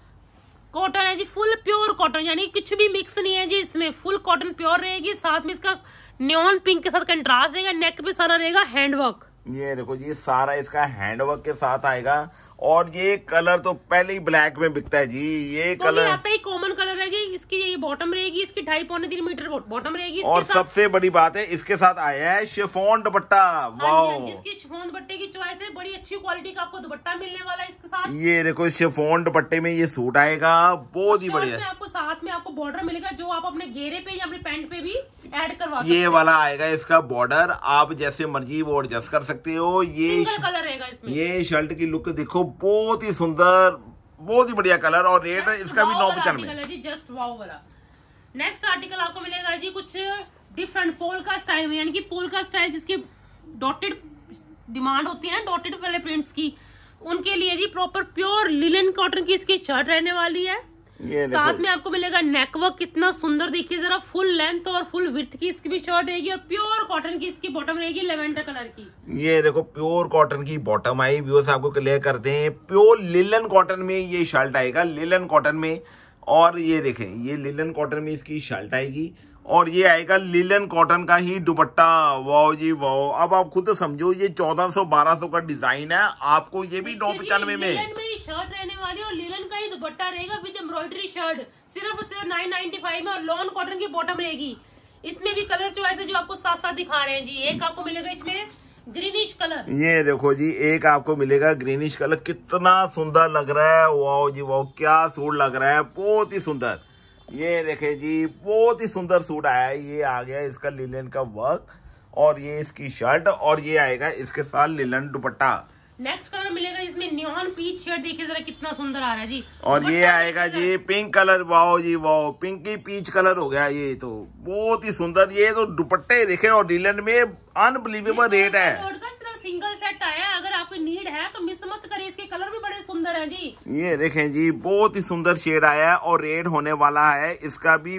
कॉटन है जी, फुल प्योर कॉटन, यानी कुछ भी मिक्स नहीं है जी इसमें। फुल कॉटन प्योर रहेगी, साथ में इसका नियॉन पिंक के साथ कंट्रास्ट रहेगा। नेक पे सारा रहेगा हैंडवर्क। ये देखो जी, सारा इसका हैंडवर्क के साथ आएगा और ये कलर तो पहले ही ब्लैक में बिकता है जी। ये तो कलर आता ही कॉमन कलर है जी। इसकी ये बॉटम रहेगी, इसकी 2.5-3 मीटर बॉटम रहेगी। और सबसे बड़ी बात है इसके साथ आया है शिफॉन दुपट्टा। वाओ, जिसकी शिफॉन दुपट्टे की चॉइस है, बड़ी अच्छी क्वालिटी का आपको दुपट्टा मिलने वाला है इसके साथ। ये देखो शिफॉन दुपट्टे में ये सूट आएगा, बहुत ही बढ़िया। आपको साथ में आपको बॉर्डर मिलेगा जो आप अपने घेरे पे या अपने पैंट पे भी ऐड करवा सकते हैं। ये वाला आएगा इसका बॉर्डर, आप जैसे मर्जी वो एडजस्ट कर सकते हो। ये कलर रहेगा इसमें। ये शर्ट की लुक देखो, बहुत ही सुंदर, बहुत ही बढ़िया कलर और रेट इसका भी 995 जस्ट वाओ वाला। नेक्स्ट आर्टिकल आपको मिलेगा जी कुछ डिफरेंट पोलका स्टाइल में, यानी कि पोलका स्टाइल जिसकी डॉटेड डिमांड होती है ना, डॉटेड वाले प्रिंट्स की, उनके लिए जी प्रॉपर प्योर लिनन कॉटन की इसकी शर्ट रहने वाली है। ये साथ में आपको मिलेगा नेकवर्क, कितना सुंदर देखिए जरा, फुल लेंथ और फुल विड्थ की इसकी भी शर्ट रहेगी और प्योर कॉटन की इसकी बॉटम रहेगी लेवेंडर कलर की। ये देखो प्योर कॉटन की बॉटम आई। व्यूअर्स आपको क्लियर करते हैं, प्योर लिनन कॉटन में ये शर्ट आएगा, लिनन कॉटन में। और ये देखें, ये लिनन कॉटन में इसकी शर्ट आएगी और ये आएगा लिनन कॉटन का ही दुपट्टा। वाओ जी वाओ, अब आप खुद समझो, ये 1400-1200 का डिजाइन है, आपको ये भी 995 में शर्ट रहने वाली और लिनन का ही दुपट्टा रहेगा विद एम्ब्रॉयडरी शर्ट, सिर्फ 995 में। और लॉन कॉटन की बॉटम रहेगी। इसमें भी कलर चॉइस है जो आपको साथ साथ दिखा रहे हैं जी। एक आपको मिलेगा इसमें ग्रीनिश कलर। ये देखो जी, एक आपको मिलेगा ग्रीनिश कलर, कितना सुंदर लग रहा है। वाओ जी वाओ, क्या सूट लग रहा है, बहुत ही सुंदर। ये देखे जी, बहुत ही सुंदर सूट आया है। ये आ गया इसका लिनन का वर्क और ये इसकी शर्ट और ये आएगा इसके साथ लिनन दुपट्टा। नेक्स्ट कलर मिलेगा इसमें नियॉन पीच शेड, देखिए जरा कितना सुंदर आ रहा है जी। और ये आएगा जी पिंक कलर। वाओ जी वाओ, पिंकी पीच कलर हो गया ये तो, बहुत ही सुंदर। ये तो दुपट्टे देखे और लिनन में अनबिलीवेबल रेट है। सिंगल सेट आया, अगर आपको नीड है तो मिस मत करिए, इसके कलर भी बड़े सुंदर हैं जी। ये देखें जी, बहुत ही सुंदर शेड आया है और रेट होने वाला है इसका भी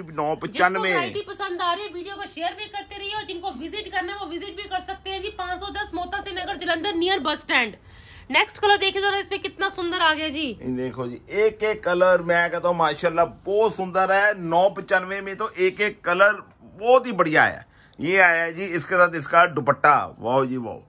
995। पसंद आ रही है वीडियो को शेयर भी करते रहिए और जिनको विजिट करना है वो विजिट भी कर सकते हैं जी। 510 मोता से Nagar Jalandhar near bus stand. Next colour देखिए जरा, इसमें कितना सुंदर आ गया जी। देखो जी, एक एक कलर मैं कहता हूँ माशाल्लाह बहुत सुंदर है। 995 में तो एक एक कलर बहुत ही बढ़िया है। ये आया जी इसके साथ इसका दुपट्टा। वाओ जी वाओ,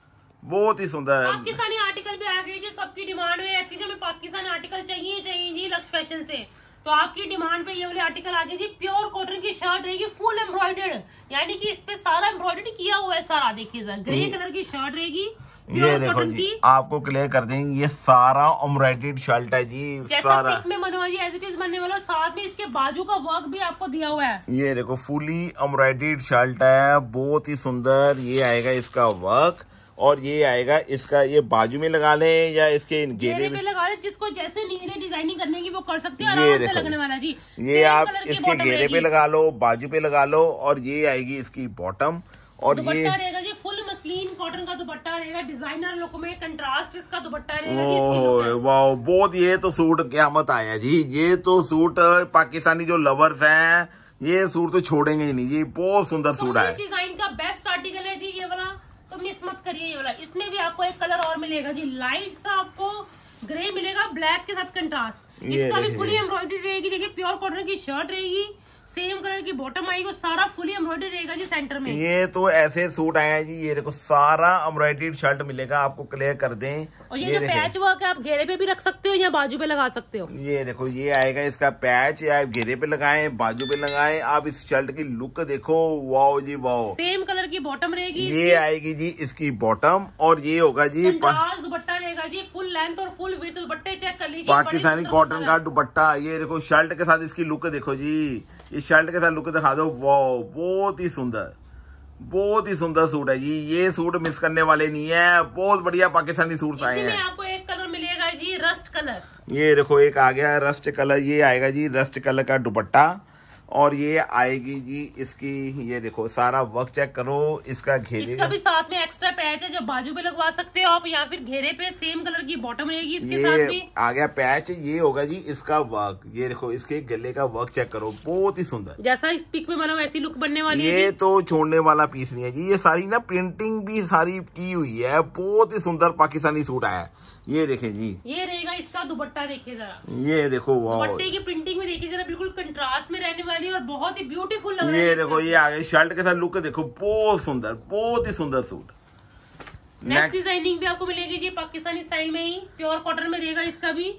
बहुत ही सुंदर है। पाकिस्तानी आर्टिकल भी आ गए जो सबकी डिमांड में रहती है। हमें पाकिस्तानी आर्टिकल चाहिए जी लक्ष्य फैशन से, तो आपकी डिमांड पे ये वाले आर्टिकल आ गए जी। प्योर कॉटन की शर्ट रहेगी, फुल एम्ब्रॉयडर्ड, यानी कि इस पे सारा एम्ब्रॉयडरी किया हुआ है सारा। देखिए सर, ग्रे कलर की शर्ट रहेगी। ये देखो जी, आपको क्लियर कर देंगे, ये सारा एम्ब्रॉयडर्ड शर्ट है जी। सारा पिक में बना हुआ जी, एज इट इज बनने वाला। साथ में इसके बाजू का वर्क भी आपको दिया हुआ है। ये देखो फुली एम्ब्रॉयडर्ड शर्ट है, बहुत ही सुंदर। ये आएगा इसका वर्क और ये आएगा इसका, ये बाजू में लगा लें या इसके घेरे में लगा लें, जिसको जैसे नीड है डिजाइनिंग करने की वो कर सकते हैं, ये आराम से लगने वाला जी। ये आप इसके घेरे पे लगा लो, बाजू पे लगा लो, और ये आएगी इसकी बॉटम। और ये रहेगा जी फुल मसलिन कॉटन का दुपट्टा रहेगा, डिजाइनर लुक में कंट्रास्ट इसका दुपट्टा रहेगा। वाह, बहुत, ये तो सूट क़यामत आया जी। ये तो सूट पाकिस्तानी जो लवर्स हैं ये सूट तो छोड़ेंगे ही नहीं, ये बहुत सुंदर सूट है। डिजाइन का बेस्ट आर्टिकल है जी ये वाला, तो मिस मत करिए ये वाला। इसमें भी आपको एक कलर और मिलेगा जी, लाइट सा आपको ग्रे मिलेगा ब्लैक के साथ कंट्रास्ट। इसका भी फुली एम्ब्रॉयडरी रहेगी, देखिए प्योर कॉटन की शर्ट रहेगी, सेम कलर की बॉटम आएगी, सारा फुली एम्ब्रॉयडरी रहेगा जी सेंटर में। ये तो ऐसे सूट आए हैं जी, ये देखो सारा एम्ब्रॉयडरी शर्ट मिलेगा आपको, क्लियर कर दें। और ये जो पैच वर्क है आप घेरे पे भी रख सकते हो या बाजू पे लगा सकते हो। ये देखो ये आएगा इसका पैच, या आप घेरे पे लगाएं, बाजू पे लगाएं। आप इस शर्ट की लुक देखो, वाओ जी वाओ। सेम कलर की बॉटम रहेगी, ये आएगी जी इसकी बॉटम, और ये होगा जी दुपट्टा रहेगा जी, फुल लेंथ और फुल विड्थ दुपट्टे चेक कर लीजिए, पाकिस्तानी कॉटन का दुपट्टा। ये देखो शर्ट के साथ इसकी लुक देखो जी, ये शर्ट के साथ लुक दिखा दो, वाओ बहुत ही सुंदर, बहुत ही सुंदर सूट है जी। ये सूट मिस करने वाले नहीं है, बहुत बढ़िया पाकिस्तानी सूट आए हैं। आपको एक कलर मिलेगा जी रस्ट कलर, ये देखो एक आ गया रस्ट कलर, ये आएगा जी रस्ट कलर का दुपट्टा, और ये आएगी जी इसकी, ये देखो सारा वर्क चेक करो इसका घेरे, इसका भी साथ में एक्स्ट्रा पैच है जो बाजू पे लगवा सकते हो आप, या फिर घेरे पे सेम कलर की बॉटम रहेगी इसके साथ भी आ गया पैच। ये होगा जी इसका वर्क, ये देखो इसके गले का वर्क चेक करो, बहुत ही सुंदर, जैसा इस पिक में बना वैसी लुक बनने वाली है। ये तो छोड़ने वाला पीस नहीं है जी, ये सारी ना प्रिंटिंग भी सारी की हुई है, बहुत ही सुंदर पाकिस्तानी सूट आया है। ये देखें जी, ये रहेगा इसका दुपट्टा, देखिए जरा, ये देखो वाह, दुपट्टे की प्रिंटिंग में देखिए जरा, बिल्कुल कंट्रास्ट में रहने वाली और बहुत ही ब्यूटीफुल लग रहा है। ये देखो ये आगे शर्ट के साथ लुक देखो, बहुत सुंदर, बहुत ही सुंदर सूट। नेक्स्ट डिजाइनिंग भी आपको मिलेगी जी पाकिस्तानी स्टाइल में ही, प्योर कॉटन में रहेगा इसका भी,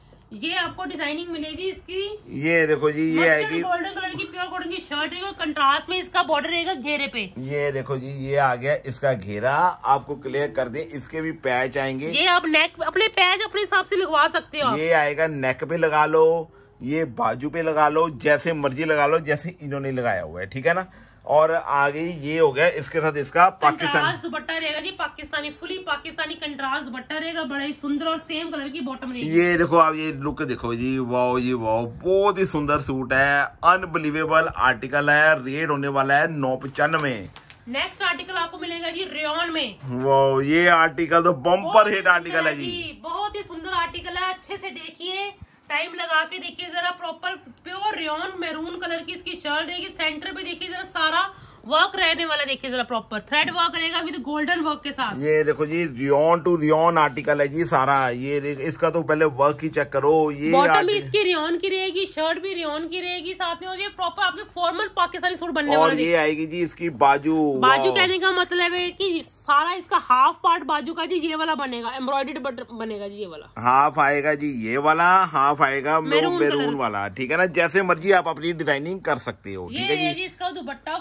ये आपको डिजाइनिंग मिलेगी इसकी। ये देखो जी, ये आएगी गोल्डन कलर की प्योर कॉटन की शर्ट रहेगी, और कंट्रास्ट में इसका बॉर्डर रहेगा घेरे पे। ये देखो जी, ये आ गया इसका घेरा, आपको क्लियर कर दे, इसके भी पैच आएंगे। ये आप नेक अपने पैच अपने हिसाब से लगवा सकते हो। ये आएगा नेक पे लगा लो, ये बाजू पे लगा लो, जैसे मर्जी लगा लो, जैसे इन्होंने लगाया हुआ है, ठीक है ना। और आगे ये हो गया इसके साथ इसका पाकिस्तानी दुपट्टा रहेगा जी, पाकिस्तानी फुली पाकिस्तानी कंट्रास्ट दुपट्टा रहेगा, बड़ा ही सुंदर, और सेम कलर की बॉटम रहेगी। ये देखो आप ये लुक देखो जी, वाओ जी वाओ, बहुत ही सुंदर सूट है, अनबिलीवेबल आर्टिकल है, रेट होने वाला है 995। नेक्स्ट आर्टिकल आपको मिलेगा जी रेयॉन में। वाओ, ये आर्टिकल तो बम्पर हिट आर्टिकल है जी, बहुत ही सुंदर आर्टिकल है, अच्छे से देखिए, टाइम लगा के देखिए जरा, proper pure rayon maroon colour की इसकी शर्ट रहेगी, सेंटर पे देखिए जरा सारा वर्क रहने वाला, देखिए जरा प्रॉपर थ्रेड वर्क रहेगा विद गोल्डन वर्क के साथ। ये देखो जी रियोन टू रियोन आर्टिकल है जी सारा, ये इसका तो पहले वर्क ही चेक करो। ये बॉटम भी इसकी रियोन की रहेगी, शर्ट भी रियोन की रहेगी, साथ में ये प्रॉपर आपके फॉर्मल पाकिस्तानी सूट बनने वाला। और ये आएगी जी इसकी बाजू, कहने का मतलब है कि सारा इसका हाफ पार्ट बाजू का जी ये वाला बनेगा, एम्ब्रॉयडर्ड बनेगा जी, ये वाला हाफ आएगा जी, ये वाला हाफ आएगा मैरून वाला, ठीक है ना। जैसे मर्जी आप अपनी डिजाइनिंग कर सकते हो, ठीक है जी। इसका दुपट्टा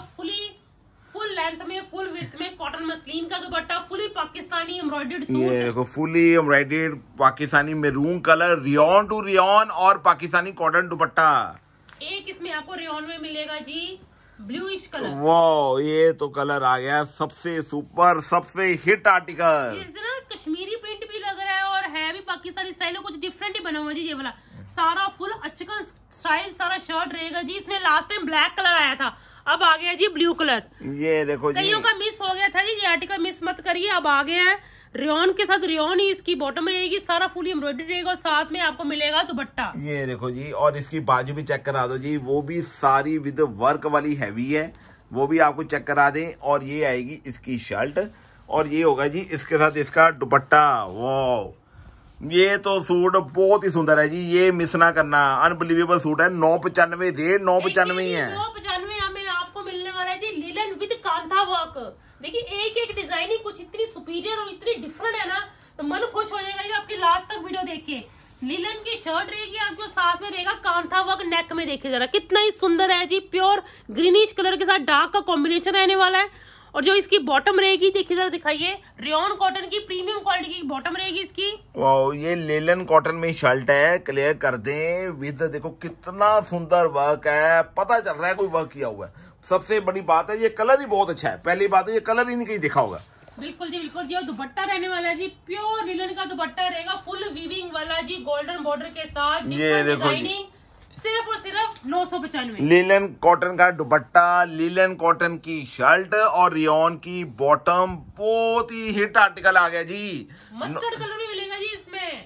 फुल लेंथ में, फुल विड्थ में, कॉटन मसलिन का dupatta, fully Pakistani embroidered suit. ये देखो fully embroidered Pakistani maroon colour, rayon to rayon और पाकिस्तानी कॉटन दुपट्टा। एक इसमें आपको रियोन में मिलेगा जी ब्लूइश कलर। वाह, ये तो कलर आ गया सबसे सुपर, सबसे हिट आर्टिकल। ना कश्मीरी प्रिंट भी लग रहा है और है भी पाकिस्तानी स्टाइल, कुछ डिफरेंट ही बना हुआ जी। ये वाला सारा फुल अचकन स्टाइल सारा शर्ट रहेगा जी। इसमें लास्ट टाइम ब्लैक कलर आया था, अब आ गया जी ब्लू कलर। ये देखो जी, कईयों का मिस हो गया था जी, ये आर्टिकल मिस मत करिए, अब आ गया है। रियोन के साथ रियोन ही इसकी बॉटम रहेगी, सारा फुल एम्ब्रॉयडरी रहेगा, और साथ में आपको मिलेगा दुपट्टा। ये देखो जी, और इसकी बाजू भी चेक करा दो जी, वो भी सारी विद वर्क वाली हैवी है, वो भी आपको चेक करा दें। और ये आएगी इसकी शर्ट, और ये होगा जी इसके साथ इसका दुपट्टा। वाह, ये तो सूट बहुत ही सुंदर है जी, ये मिस ना करना, अनबिलीवेबल सूट है। 995 रेट 995 ही है। 995 में आपको मिलने वाला है जी लिलन विद कांथा वर्क। देखिए एक एक डिजाइनिंग कुछ इतनी सुपीरियर और इतनी डिफरेंट है ना, तो मन खुश हो जाएगा आपके लास्ट तक वीडियो देख के। लिलन की शर्ट रहेगी आपको, साथ में रहेगा कांथा वर्क नेक में, देखिए जरा कितना ही सुंदर है जी। प्योर ग्रीनिश कलर के साथ डार्क का कॉम्बिनेशन रहने वाला है। और जो इसकी बॉटम रहेगी, देखिए जरा दिखाइए, रियोन कॉटन की प्रीमियम क्वालिटी की बॉटम रहेगी इसकी। वाह, ये लेलन कॉटन में शर्ट है, क्लियर कर दें विद, देखो कितना सुंदर वर्क है, पता चल रहा है कोई वर्क किया हुआ है। सबसे बड़ी बात है ये कलर ही बहुत अच्छा है, पहली बात है ये कलर ही नहीं कहीं दिखा होगा, बिल्कुल जी बिल्कुल जी। और दुपट्टा रहने वाला है जी प्योर लिनन का दुपट्टा रहेगा, फुल वीविंग वाला जी, गोल्डन बॉर्डर के साथ। ये देखो जी, सिर्फ और सिर्फ 995। लिनन कॉटन का दुपट्टा, लिनन कॉटन की शर्ट और रियोन की बॉटम, बहुत ही हिट आर्टिकल आ गया जी। मस्टर्ड कलर भी मिलेगा जी इसमें।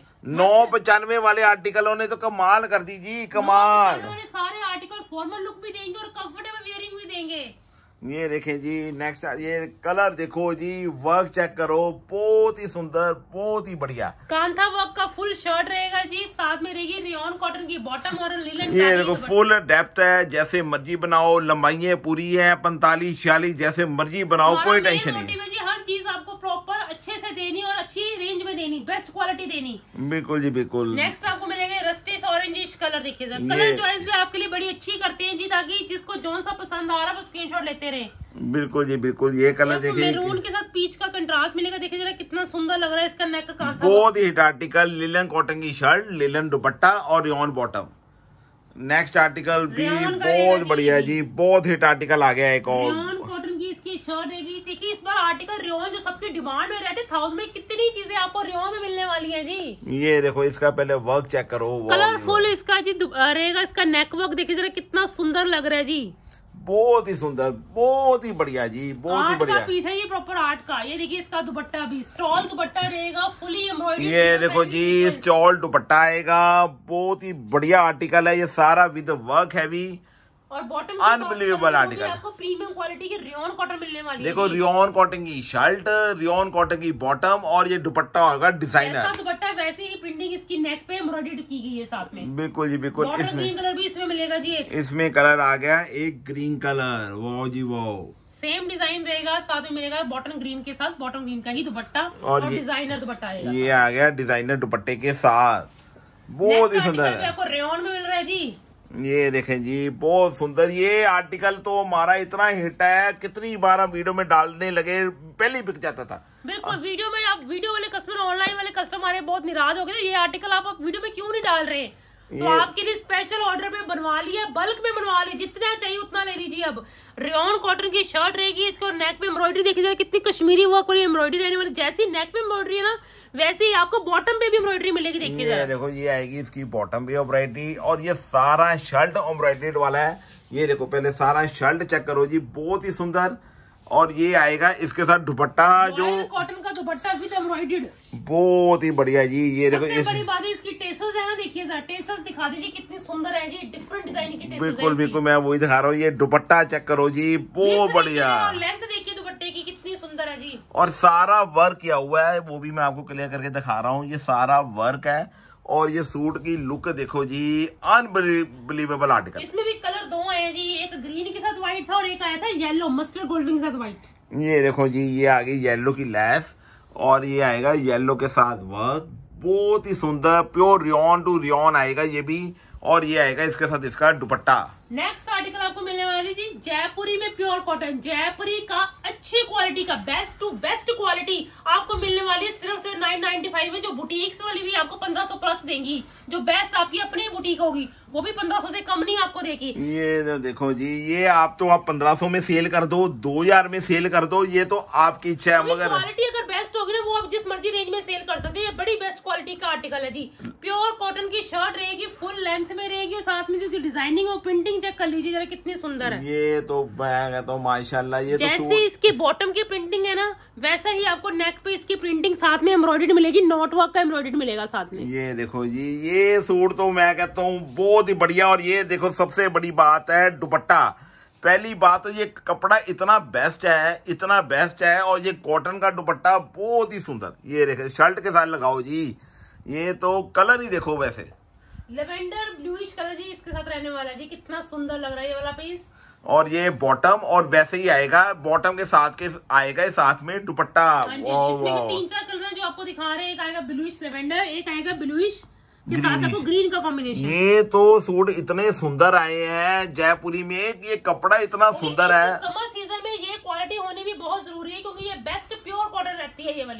995 वाले आर्टिकलों ने तो कमाल कर दी जी, कमाल। सारे आर्टिकल फॉर्मल लुक भी देंगे और कंफर्टेबल वेयरिंग भी देंगे। ये देखें जी, नेक्स्ट ये कलर देखो जी, वर्क चेक करो, बहुत ही सुंदर, बहुत ही बढ़िया। कांथा वर्क का फुल शर्ट रहेगा जी, साथ में रहेगी रियोन कॉटन की बॉटम और लिनन। ये देखो फुल डेप्थ है, जैसे मर्जी बनाओ, लंबाई पूरी है 45 46, जैसे मर्जी बनाओ, कोई टेंशन नहीं। हर चीज आपको प्रॉपर अच्छे से देनी और अच्छी रेंज में देनी, बेस्ट क्वालिटी देनी। बिल्कुल जी बिल्कुल। नेक्स्ट आपको मिलेगा रस्टिश ऑरेंजिश कलर। देखिए सर, कलर चॉइस भी आपके लिए बड़ी अच्छी करते हैं जी, ताकि जिसको जोन सा पसंद आ रहा है वो स्क्रीनशॉट लेते रहे। बिल्कुल जी बिल्कुल। ये कलर देखिए, मैरून के साथ पीच का कंट्रास्ट मिलेगा। देखिए जरा कितना सुंदर लग रहा है इसका नेक का कांटा। बहुत ही हिट आर्टिकल, लिनन कॉटन की शर्ट, लिनन दुपट्टा और रियोन बॉटम। नेक्स्ट आर्टिकल भी बहुत बढ़िया जी, बहुत हिट आर्टिकल आ गया एक और। रियोन कॉटन की इसकी शर्ट रहेगी। देखिए इस बार आर्टिकल रियोन जो सबकी डिमांड में रहते 1000 में, कितनी चीजें आपको रियोन में मिलने वाली है जी। ये देखो इसका पहले वर्क चेक करो, कलरफुल इसका जी रहेगा। इसका नेक वर्क देखिए जरा कितना सुंदर लग रहा है जी, बहुत ही सुंदर, बहुत ही बढ़िया जी, बहुत ही बढ़िया पीस है ये, प्रॉपर आर्ट का। ये देखिए इसका दुपट्टा भी स्टॉल दुपट्टा रहेगा, फुली एम्ब्रॉयडरी। ये देखो जी, स्टॉल दुपट्टा आएगा, बहुत ही बढ़िया आर्टिकल है ये, सारा विद वर्क हैवी और बॉटम अनबिलीवेबल आर्टिकल। आपको प्रीमियम क्वालिटी की रियोन कॉटन मिलने वाली है। देखो रियोन कॉटन की शर्ट, रियोन कॉटन की बॉटम और ये दुपट्टा होगा डिजाइनर दुपट्टा, वैसे ही प्रिंटिंग इसकी नेक पे एम्ब्रॉयडरी की गई है साथ में। बिल्कुल जी बिल्कुल। इसमें ग्रीन कलर भी इसमें मिलेगा जी। इसमें कलर आ गया एक ग्रीन कलर, वाओ जी वाओ। सेम डिजाइन रहेगा, साथ में मिलेगा बॉटम ग्रीन के साथ, बॉटम ग्रीन का ही दुपट्टा और डिजाइनर दुपट्टा आएगा। ये आ गया डिजाइनर दुपट्टे के साथ, बहुत ही सुंदर है। आपको रेयॉन में मिल रहा है जी। ये देखें जी, बहुत सुंदर। ये आर्टिकल तो हमारा इतना हिट है, कितनी बार हम वीडियो में डालने लगे, पहले ही बिक जाता था। बिल्कुल, वीडियो में आप वीडियो वाले कस्टमर, ऑनलाइन वाले कस्टमर बहुत नाराज हो गए, ये आर्टिकल आप वीडियो में क्यों नहीं डाल रहे। तो आपके लिए स्पेशल ऑर्डर पे बनवा लिया, बल्क में बनवा लिया, जितना चाहिए उतना ले लीजिए। अब रेयॉन कॉटन की शर्ट रहेगी, इसके और नेक पे एम्ब्रॉयडरी देखिए जरा कितनी कश्मीरी वर्क वाली एम्ब्रॉयडरी रहने वाली। जैसी नेक पे एम्ब्रॉयडरी है ना, वैसे ही आपको बॉटम पे भी एम्ब्रॉयडरी मिलेगी। देखिए ये देखो, ये आएगी इसकी बॉटम भी एम्ब्रॉयडरी और ये सारा शर्ट एम्ब्रॉयडर्ड वाला है। ये देखो पहले सारा शर्ट चेक करो जी, बहुत ही सुंदर। और ये आएगा इसके साथ दुपट्टा, जो कॉटन का दुपट्टा विद एम्ब्रॉयडर्ड, बहुत ही बढ़िया जी। ये देखो बड़ी बात है इसकी टेसल्स है ना, देखिए जरा टेसल्स दिखा दीजिए कितनी सुंदर है जी, डिफरेंट डिजाइन की टेसल्स। बिल्कुल बिल्कुल, मैं वही दिखा रहा हूँ। ये दुपट्टा चेक करो जी, बहुत बढ़िया। लेंथ देखिए दुपट्टे की कितनी सुंदर है जी, और सारा वर्क किया हुआ है, वो भी मैं आपको क्लियर करके दिखा रहा हूँ। ये सारा वर्क है और ये सूट की लुक देखो जी, अनबिलीवेबल आर्टिकल। इसमें भी कलर दो आए जी, एक ग्रीन के साथ व्हाइट था और एक आया था येलो मस्टर्ड गोल्डन के साथ व्हाइट। ये देखो जी, ये आ गई येलो की लेस और ये आएगा येलो के साथ वर्क, बहुत ही सुंदर। प्योर रियोन टू रियोन आएगा ये भी, और ये आएगा इसके साथ इसका दुपट्टा। नेक्स्ट आर्टिकल आपको मिलने वाली जी जयपुरी में प्योर कॉटन, जयपुरी का अच्छी क्वालिटी का बेस्ट टू बेस्ट क्वालिटी आपको मिलने वाली है सिर्फ 995 में। जो बुटीक्स वाली भी आपको 1500 प्लस देंगी, जो बेस्ट आपकी अपनी बुटीक होगी वो भी 1500 से कम नहीं आपको देगी। ये देखो जी, ये आप 1500 में सेल कर दो, 2000 में सेल कर दो, ये तो आपकी इच्छा है। मगर क्वालिटी अगर बेस्ट होगी ना, वो आप जिस मर्जी रेंज में सेल कर सकते हैं। ये बड़ी बेस्ट क्वालिटी का आर्टिकल है जी। प्योर कॉटन की शर्ट रहेगी, फुल लेंथ में रहेगी और साथ में जिसकी डिजाइनिंग और प्रिंटिंग चेक कर लीजिए जरा कितनी सुंदर है। ये तो मैं कहता हूँ माशाल्लाह, ये जैसे तो इसकी बॉटम की प्रिंटिंग है ना, वैसा ही आपको नेक पे इसकी प्रिंटिंग साथ में एम्ब्रॉयडरी मिलेगी, नॉट वर्क का एम्ब्रॉयडरी मिलेगा साथ में। ये देखो जी, ये सूट तो मैं कहता हूँ बहुत ही बढ़िया। और ये देखो सबसे बड़ी बात है दुपट्टा। पहली बात तो ये कपड़ा इतना बेस्ट है, इतना बेस्ट है, और ये कॉटन का दुपट्टा बहुत ही सुंदर। ये देखो शर्ट के साथ लगाओ जी, ये तो कलर ही देखो, वैसे लेवेंडर ब्लूइश कलर जी इसके साथ रहने वाला जी, कितना सुंदर लग रहा है ये वाला पीस। और ये बॉटम और वैसे ही आएगा, बॉटम के साथ आएगा साथ में दुपट्टा। इसमें 3-4 कलर जो आपको दिखा रहे हैं, एक आएगा ब्लूइश लेवेंडर, एक आएगा ब्लूइश के साथ आपको ग्रीन का कॉम्बिनेशन। ये तो सूट इतने सुंदर आए हैं जयपुरी में, ये कपड़ा इतना सुंदर है। समर सीजन में ये क्वालिटी होनी भी बहुत जरूरी है, क्योंकि ये बेस्ट प्योर कॉटन रहती है ये वाली।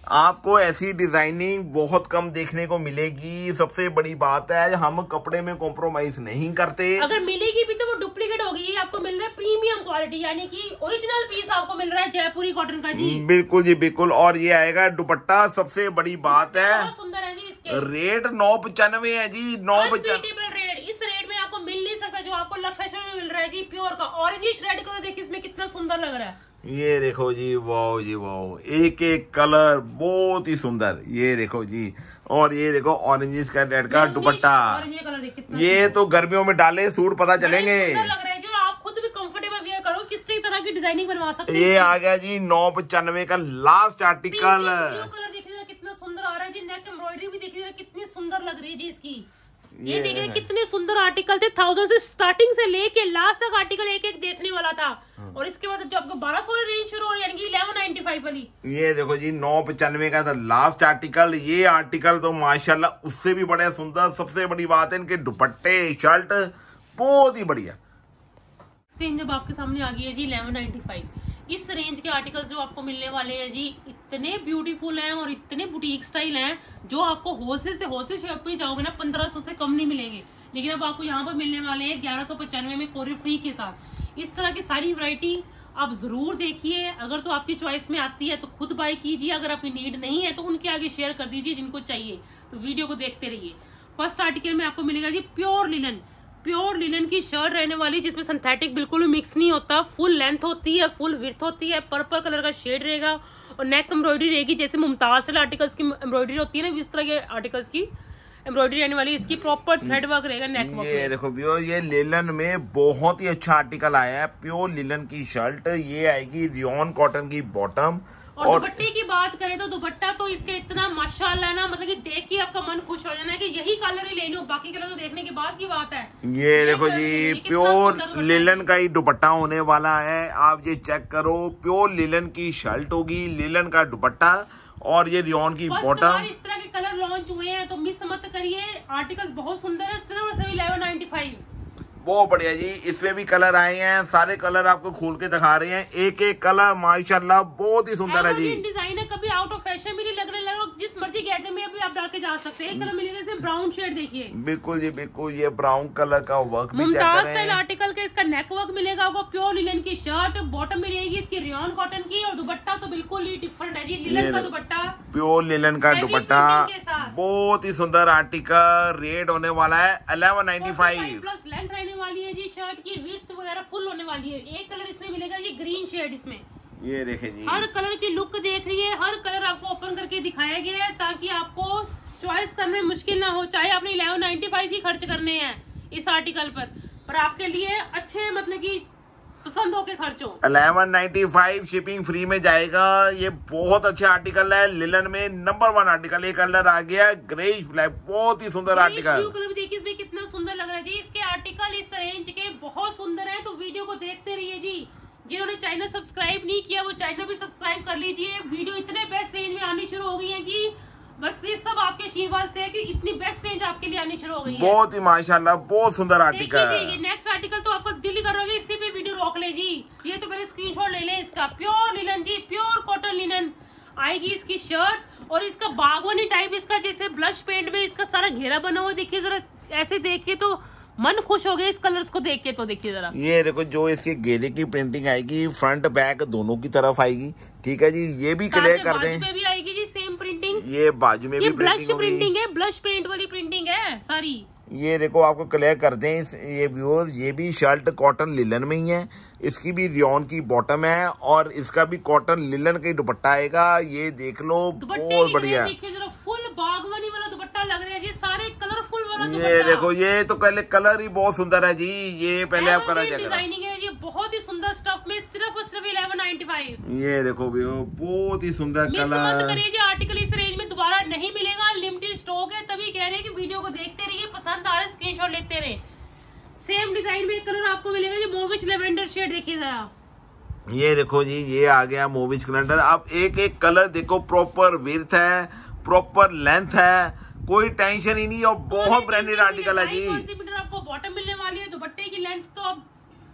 आपको ऐसी डिजाइनिंग बहुत कम देखने को मिलेगी। सबसे बड़ी बात है हम कपड़े में कॉम्प्रोमाइज नहीं करते, अगर मिलेगी भी तो वो डुप्लीकेट होगी। आपको मिल रहा है प्रीमियम क्वालिटी, यानी कि ओरिजिनल पीस आपको मिल रहा है जयपुरी कॉटन का जी। बिल्कुल जी बिल्कुल। और ये आएगा दुपट्टा, सबसे बड़ी बात है बहुत सुंदर है जी। इसके रेट 995 है जी, 995 रेट। इस रेट में आपको मिल नहीं सकता जो आपको लक फैशन में मिल रहा है जी। प्योर का ऑरेंजिश रेड कलर देखिए इसमें कितना सुंदर लग रहा है। ये देखो जी, वाओ जी वाओ, एक एक कलर बहुत ही सुंदर। ये देखो जी, और ये देखो ऑरेंजिश का रेड का दुपट्टा, ये तो गर्मियों में डाले सूट पता चलेंगे। लग रहा है जो आप खुद भी कंफर्टेबल वेयर करो, किसी तरह की डिजाइनिंग बनवा सकते हैं। ये आ गया जी 995 का लास्ट आर्टिकल। कलर देखिए कितना सुंदर आ रहा है जी। नेक एम्ब्रॉयडरी भी देखिए कितनी सुंदर लग रही है जी इसकी। ये देखिए कितने सुंदर आर्टिकल थे। 1000 से स्टार्टिंग से लेके लास्ट तक आर्टिकल एक एक देखने वाला था। और इसके बाद जब 1200 रेंज शुरू हो रही है, यानी कि 1195 वाली। ये देखो जी 995 का था लास्ट आर्टिकल। ये आर्टिकल तो माशाल्लाह उससे भी बड़े सुंदर। सबसे बड़ी बात है इनके दुपट्टे शर्ट बहुत ही बढ़िया। रेंज जब आपके सामने आ गई है जी 1195। इस रेंज के आर्टिकल्स जो आपको मिलने वाले हैं जी इतने ब्यूटीफुल हैं और इतने बुटीक स्टाइल हैं जो आपको होलसेल से होलसेल शॉप पे जाओगे ना 1500 से कम नहीं मिलेंगे। लेकिन अब आपको यहाँ पर मिलने वाले हैं 1195 में कोरियर फ्री के साथ। इस तरह की सारी वैरायटी आप जरूर देखिए। अगर तो आपकी चॉइस में आती है तो खुद बाय कीजिए, अगर आपकी नीड नहीं है तो उनके आगे शेयर कर दीजिए जिनको चाहिए। तो वीडियो को देखते रहिए। फर्स्ट आर्टिकल में आपको मिलेगा जी प्योर लिनन की शर्ट रहने वाली, जिसमें सिंथेटिक बिल्कुल भी मिक्स नहीं होता। फुल लेंथ होती है, फुल विड्थ होती है, पर्पल कलर का शेड रहेगा और नेक एम्ब्रॉयडरी रहेगी जैसे मुमताज आर्टिकल्स की एम्ब्रॉयडरी होती है ना, इस तरह के आर्टिकल्स की एम्ब्रॉयडरी रहने वाली। इसकी प्रॉपर थ्रेड वर्क रहेगा नेक वर्क। ये देखो व्यूअर, ये लिनन में बहुत ही अच्छा आर्टिकल आया है। प्योर लिनन की शर्ट, ये आएगी रियोन कॉटन की बॉटम। और दुपट्टे की बात करें तो दुपट्टा तो इसके इतना माशाल्लाह ना, मतलब कि देख के आपका मन खुश हो जाना है कि यही कलर ही ले लूं, बाकी कलर तो देखने के बाद की बात है। ये देखो जी प्योर लिनन का ही दुपट्टा होने वाला है। आप ये चेक करो, प्योर लिनन की शर्ट होगी, लिनन का दुपट्टा और ये रियोन की बॉटम। इस तरह के कलर लॉन्च हुए हैं तो मिस मत करिए। आर्टिकल्स बहुत सुंदर है, सिर्फ और सिर्फ 1195। बहुत बढ़िया जी। इसमें भी कलर आए हैं, सारे कलर आपको खोल के दिखा रहे हैं। एक एक कलर माशाल्लाह बहुत ही सुंदर है जी। डिजाइन है, कभी आउट ऑफ फैशन भी नहीं लगने लगा। जिस मर्जी गैदर में अभी आप डाल के जा सकते हैं। एक कलर मिलेगा इसमें ब्राउन शेड, देखिए। बिल्कुल जी बिल्कुल, ये ब्राउन कलर का वर्क भी चेक मुमताज स्टाइल आर्टिकल का इसका नेक वर्क मिलेगा आपको। प्योर लिनन की शर्ट, बॉटम में रहेगी इसकी रियोन कॉटन की और दुपट्टा तो बिल्कुल ही डिफरेंट है जी। लिनन का दुपट्टा, प्योर लिनन का दुपट्टा, बहुत ही सुंदर आर्टिकल। रेट होने वाला है 1195 प्लस लेंथ रहने वाली है जी। शर्ट की विड्थ वगैरह फुल होने वाली है। एक कलर इसमें मिलेगा जी ग्रीन शेड। इसमें ये देखें जी, हर कलर की लुक देख रही है, हर कलर आपको ओपन करके दिखाया गया है ताकि आपको चॉइस करने में मुश्किल ना हो। चाहे आपने 1195 ही खर्च करने हैं इस आर्टिकल पर आपके लिए अच्छे मतलब कि पसंद होके खर्चो। 1195 शिपिंग फ्री में जाएगा। ये बहुत अच्छा आर्टिकल है, लिनन में नंबर 1 आर्टिकल। एक कलर आ गया ग्रेइश ब्लैक, बहुत ही सुंदर आर्टिकल। कलर भी देखिए इसमें कितना सुंदर लग रहा है जी। इसके आर्टिकल इस रेंज के बहुत सुंदर है, तो वीडियो को देखते रहिए जी। जिन्होंने चैनल सब्सक्राइब नहीं किया वो चैनल भी सब्सक्राइब कर लीजिए। वीडियो इतने बेस्ट रेंज में आनी शुरू हो गई है कि बस ये सब आपके आशीर्वाद से है कि इतनी बेस्ट रेंज आपके लिए आनी शुरू हो गई है। बहुत ही माशाल्लाह बहुत सुंदर आर्टिकल। नेक्स्ट आर्टिकल तो आपको दिल करोगे इसी पे वीडियो रोक ले जी। ये तो पहले स्क्रीनशॉट ले लें इसका। प्योर लिनन जी, प्योर कॉटन लिनन आएगी इसकी शर्ट और इसका बागवानी टाइप, इसका जैसे ब्लश पेंट में इसका सारा घेरा बना हुआ। देखिए जरा, ऐसे देख के तो मन खुश हो गया इस कलर्स को देख के। तो देखिए जरा, ये देखो जो इसके घेरे की प्रिंटिंग आएगी, फ्रंट बैक दोनों की तरफ आएगी। ठीक है जी, ये भी क्लियर कर दें। भी आएगी जी सेम प्रिंटिंग। ये बाजू में भी ब्लश प्रिंटिंग है, ब्लश पेंट वाली प्रिंटिंग है सारी। ये देखो आपको क्लियर कर दें ये व्यूअर्स, ये भी शर्ट कॉटन लिनन में ही है। इसकी भी रियोन की बॉटम है और इसका भी कॉटन लिनन का ही दुपट्टा आएगा। ये देख लो, बहुत बढ़िया। फुल बागवानी वाला दुपट्टा लग रहा है जी, सारे कलरफुल वाला दुपट्टा। ये देखो, ये तो पहले कलर ही बहुत सुंदर है जी। ये पहले आप कलर चेक डिजाइनिंग है ये, बहुत ही सुंदर स्टफ में, सिर्फ और सिर्फ 1195। ये देखो भैया, बहुत ही सुंदर कलर। करिए जी, आर्टिकल इस रेंज में दोबारा नहीं मिलेगा, लिमिटेड स्टॉक है। तभी कह रहे हैं कि वीडियो को देखते रहिए, पसंद आ रहा है स्क्रीनशॉट लेते रहे। सेम डिजाइन में एक कलर आपको मिलेगा जी, मोविश लेवेंडर शेड। देखिए जरा, ये देखो जी, ये आ गया मोविश कलर। आप एक एक कलर देखो, प्रॉपर विड्थ है, प्रॉपर लेंथ है, कोई टेंशन ही नहीं और बहुत ब्रांडेड आर्टिकल है जी। आपको बॉटम मिलने वाली है। दुपट्टे की लेंथ तो आप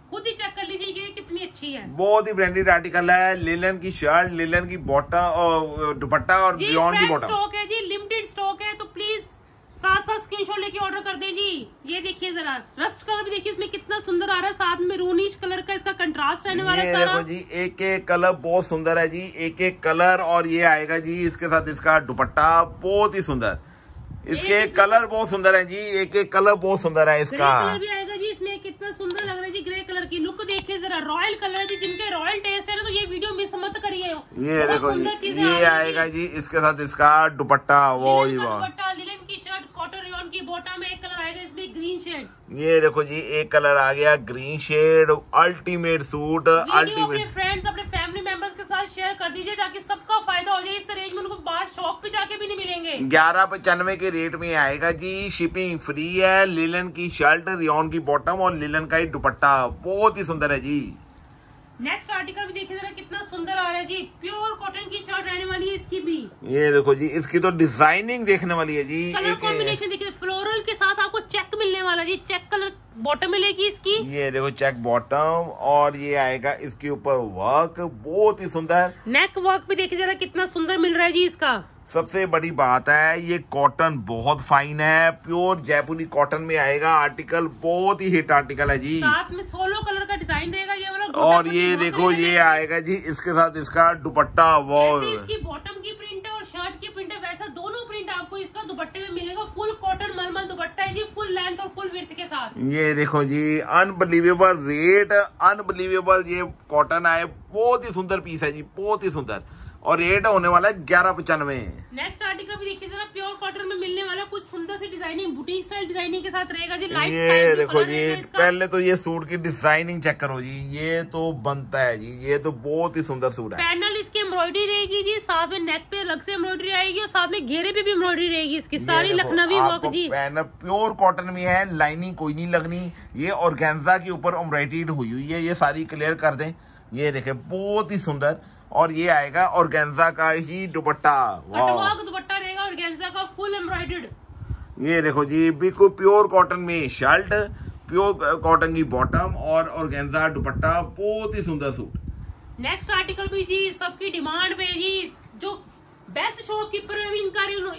खुद ही चेक कर लीजिए कि कितनी अच्छी है। बहुत ही ब्रांडेड आर्टिकल है। लिलन की शर्ट, लिलन की बॉटम और दुपट्टा और रियॉन की बॉटम। स्टॉक है जी, लिमिटेड स्टॉक है, तो प्लीज साथ स्क्रीनशॉट लेके ऑर्डर कर दे जी। ये देखिए जरा रस्ट कलर भी देखिए इसमें कितना सुंदर आ रहा है, साथ में रूनिश कलर का इसका कंट्रास्ट रहने वाला है सारा। देखो जी एक एक कलर बहुत सुंदर है जी, एक एक कलर। और ये आएगा जी इसके साथ इसका दुपट्टा बहुत ही सुंदर। इसके कलर बहुत सुंदर है जी, एक एक कलर बहुत सुंदर है इसका। ग्रे कलर भी आएगा जी इसमें, कितना सुंदर लग रहा है जी। ग्रे कलर की लुक देखिए जरा, रॉयल कलर जी। जिनके रॉयल टेस्ट है ना तो ये वीडियो मिस मत करिए। ये देखो जी ये आएगा जी इसके साथ इसका दुपट्टा। वो ही दुपट्टा, लिनन की शर्ट, कॉटन रेयॉन की बॉटम में एक कलर आएगा इसमें ग्रीन शेड। ये देखो जी एक कलर आ गया green shade. Ultimate suit, ultimate. अपने फ्रेंड्स, अपने फैमिली मेंबर्स के साथ शेयर कर दीजिए ताकि सबका फायदा हो जाए। इस रेंज में उनको बाहर शॉप पे जाके भी नहीं मिलेंगे। 1195 के रेट में आएगा जी, शिपिंग फ्री है। लिलन की शर्ट, रियॉन की बॉटम और लिलन का ही दुपट्टा बहुत ही सुंदर है जी। नेक्स्ट आर्टिकल भी देखिए जरा कितना सुंदर आ रहा है जी। प्योर कॉटन की शर्ट रहने वाली है इसकी भी। ये देखो जी इसकी तो डिजाइनिंग देखने वाली है जी। कलर कॉम्बिनेशन देखिए, फ्लोरल के साथ आपको चेक मिलने वाला जी। चेक कलर बॉटम मिलेगी इसकी। ये देखो चेक बॉटम और ये आएगा इसके ऊपर वर्क बहुत ही सुंदर। नेक वर्क भी देखिए जरा कितना सुंदर मिल रहा है जी इसका। सबसे बड़ी बात है ये कॉटन बहुत फाइन है, प्योर जयपुरी कॉटन में आएगा आर्टिकल। बहुत ही हिट आर्टिकल है जी। साथ में सोलो कलर का डिजाइन रहेगा ये वाला। और ये देखो ये आएगा जी इसके साथ इसका दुपट्टा। वो इसकी बॉटम की प्रिंट है और शर्ट की प्रिंट है, वैसा दोनों प्रिंट आपको इसका दुपट्टे में मिलेगा। फुल कॉटन मलमल दुपट्टा है जी, फुल लेंथ और फुल विड्थ के साथ। ये देखो जी अनबिलीवेबल रेट, अनबिलीवेबल ये कॉटन आए। बहुत ही सुंदर पीस है जी, बहुत ही सुंदर। और रेट होने वाला है 1195। नेक्स्ट आर्टिकल भी देखिए जरा, प्योर कॉटन में मिलने वाला कुछ सुंदर सी डिजाइनिंग, बुटीक स्टाइल डिजाइनिंग के साथ रहेगा जी। लाइट ये देखो जी पहले तो ये सूट की डिजाइनिंग चेक करो जी, ये तो बनता है जी, ये तो बहुत ही सुंदर सूट है। पैनल इसकी एम्ब्रॉयडरी रहेगी जी, साथ में नेक पे अलग से एम्ब्रॉयडरी आएगी और साथ में घेरे पे भी एम्ब्रॉयडरी रहेगी इसकी। सारी लखनवी वर्क जी। पैनल प्योर कॉटन में है, लाइनिंग कोई नहीं लगनी। ये ऑर्गेन्जा के ऊपर एम्ब्रॉयडरी हुई हुई है, ये सारी क्लियर कर दें। ये देखे बहुत ही सुंदर। और ये आएगा ऑर्गेन्जा का ही दुपट्टा। दुपट्टा रहेगा ऑर्गेन्जा का, फुल एम्ब्रॉयडर्ड। ये देखो जी बिल्कुल प्योर कॉटन में शर्ट, प्योर कॉटन की बॉटम और ऑर्गेन्जा दुपट्टा। बहुत ही सुंदर सूट। नेक्स्ट आर्टिकल भी जी सबकी डिमांड पे जी, जो बेस्ट शॉपकीपर है इनका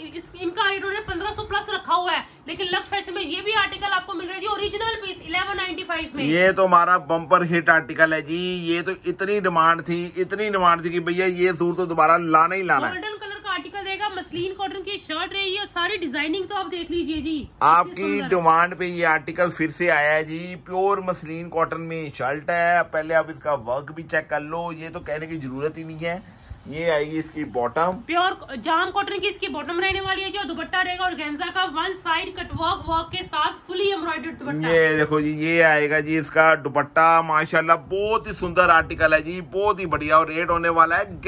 रेट उन्होंने 1500 प्लस रखा हुआ है, लेकिन लक्स फैशन में ये भी आर्टिकल आपको मिल रहा है जी ओरिजिनल पीस 1195 में। ये तो हमारा बम्पर हिट आर्टिकल है जी। ये तो इतनी डिमांड थी कि भैया ये सूट तो दोबारा लाना ही लाना है। गोल्डन कलर का आर्टिकल रहेगा, मसलिन कॉटन की शर्ट रहेगी और सारी डिजाइनिंग तो आप देख लीजिए जी। आपकी डिमांड पे ये आर्टिकल फिर से आया है जी। प्योर मसलिन कॉटन में शर्ट है। पहले आप इसका वर्क भी चेक कर लो, ये तो कहने की जरूरत ही नहीं है। ये आएगी इसकी बॉटम, प्योर जाम कॉटन की इसकी बॉटम रहने वाली है जो दुपट्टा रहेगा और ऑर्गेन्जा का वन साइड कटवर्क वर्क के साथ फुली एम्ब्रॉयडर्ड दुपट्टा। ये देखो जी ये आएगा जी इसका दुपट्टा। माशाल्लाह बहुत ही सुंदर आर्टिकल है जी, बहुत ही बढ़िया। और रेट होने वाला है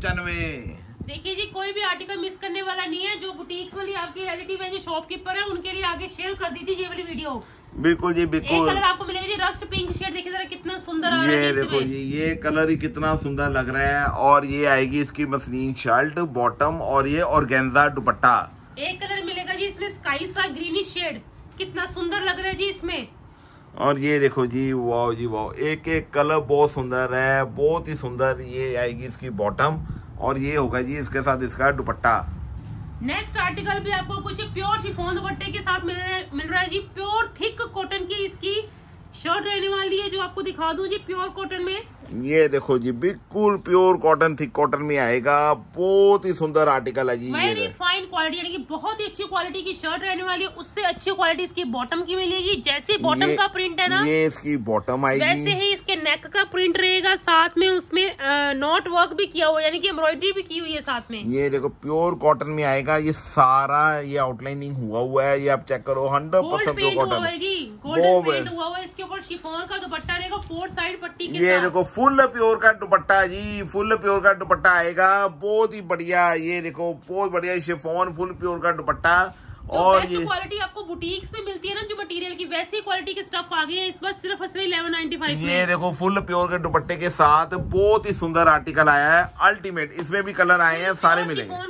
1195। देखिए जी कोई भी आर्टिकल मिस करने वाला नहीं है। जो बुटीक्स वाली आपकी रिलेटिव है, जो शॉपकीपर है, उनके लिए आगे शेयर कर दीजिए ये वाली वीडियो। बिल्कुल जी बिल्कुल। एक कलर आपको मिलेगा जी रस्ट पिंक शेड, देखिए जरा कितना सुंदर आ रहा है। ये देखो जी ये कलर ही कितना सुंदर लग रहा है। और ये आएगी इसकी मसलिन शर्ट बॉटम और ये ऑर्गेन्जा दुपट्टा। एक कलर मिलेगा जी इसमें स्काई सा ग्रीनिश शेड, कितना सुंदर लग रहा है जी इसमें। और ये देखो जी वाह जी वाह, एक एक कलर बहुत सुंदर है, बहुत ही सुंदर। ये आएगी इसकी बॉटम और ये होगा जी इसके साथ इसका दुपट्टा। नेक्स्ट आर्टिकल भी आपको कुछ प्योर शिफॉन दुपट्टे के साथ मिल रहा है जी। प्योर थिक कॉटन की इसकी शर्ट रहने वाली है जो आपको दिखा दूं जी प्योर कॉटन में। ये देखो जी बिल्कुल प्योर कॉटन थिक कॉटन में आएगा। बहुत ही सुंदर आर्टिकल है जी। वेरी फाइन क्वालिटी, यानी कि बहुत ही अच्छी क्वालिटी की शर्ट रहने वाली है। उससे अच्छी क्वालिटी इसकी बॉटम की मिलेगी। जैसे बॉटम का प्रिंट है ना, ये इसकी बॉटम आएगी, वैसे ही इसके नेक का प्रिंट रहेगा। साथ में उसमें नॉट वर्क भी किया हुआ है, यानी कि एम्ब्रॉयडरी भी की हुई है साथ में। ये देखो प्योर कॉटन में आएगा। ये सारा ये आउटलाइनिंग हुआ है, ये आप चेक करो 100% प्योर कॉटन है जी। गोल्डन पेंट हुआ है। इसके ऊपर शिफॉन का दुपट्टा रहेगा 4 साइड पट्टी के साथ। ये देखो फुल प्योर का दुपट्टा जी, फुल प्योर का दुपट्टा आएगा। बहुत ही बढ़िया। ये देखो बहुत बढ़िया शिफॉन फुल प्योर का दुपट्टा। और ये क्वालिटी आपको बुटीक्स में मिलती है ना जो मटेरियल की, वैसी क्वालिटी के स्टफ आ गई है इस बार सिर्फ 1195 में। ये देखो फुल प्योर के दुपट्टे के साथ बहुत ही सुंदर आर्टिकल आया है। अल्टीमेट, इसमें भी कलर आए हैं, सारे मिलेंगे। शिफॉन का दुपट्टा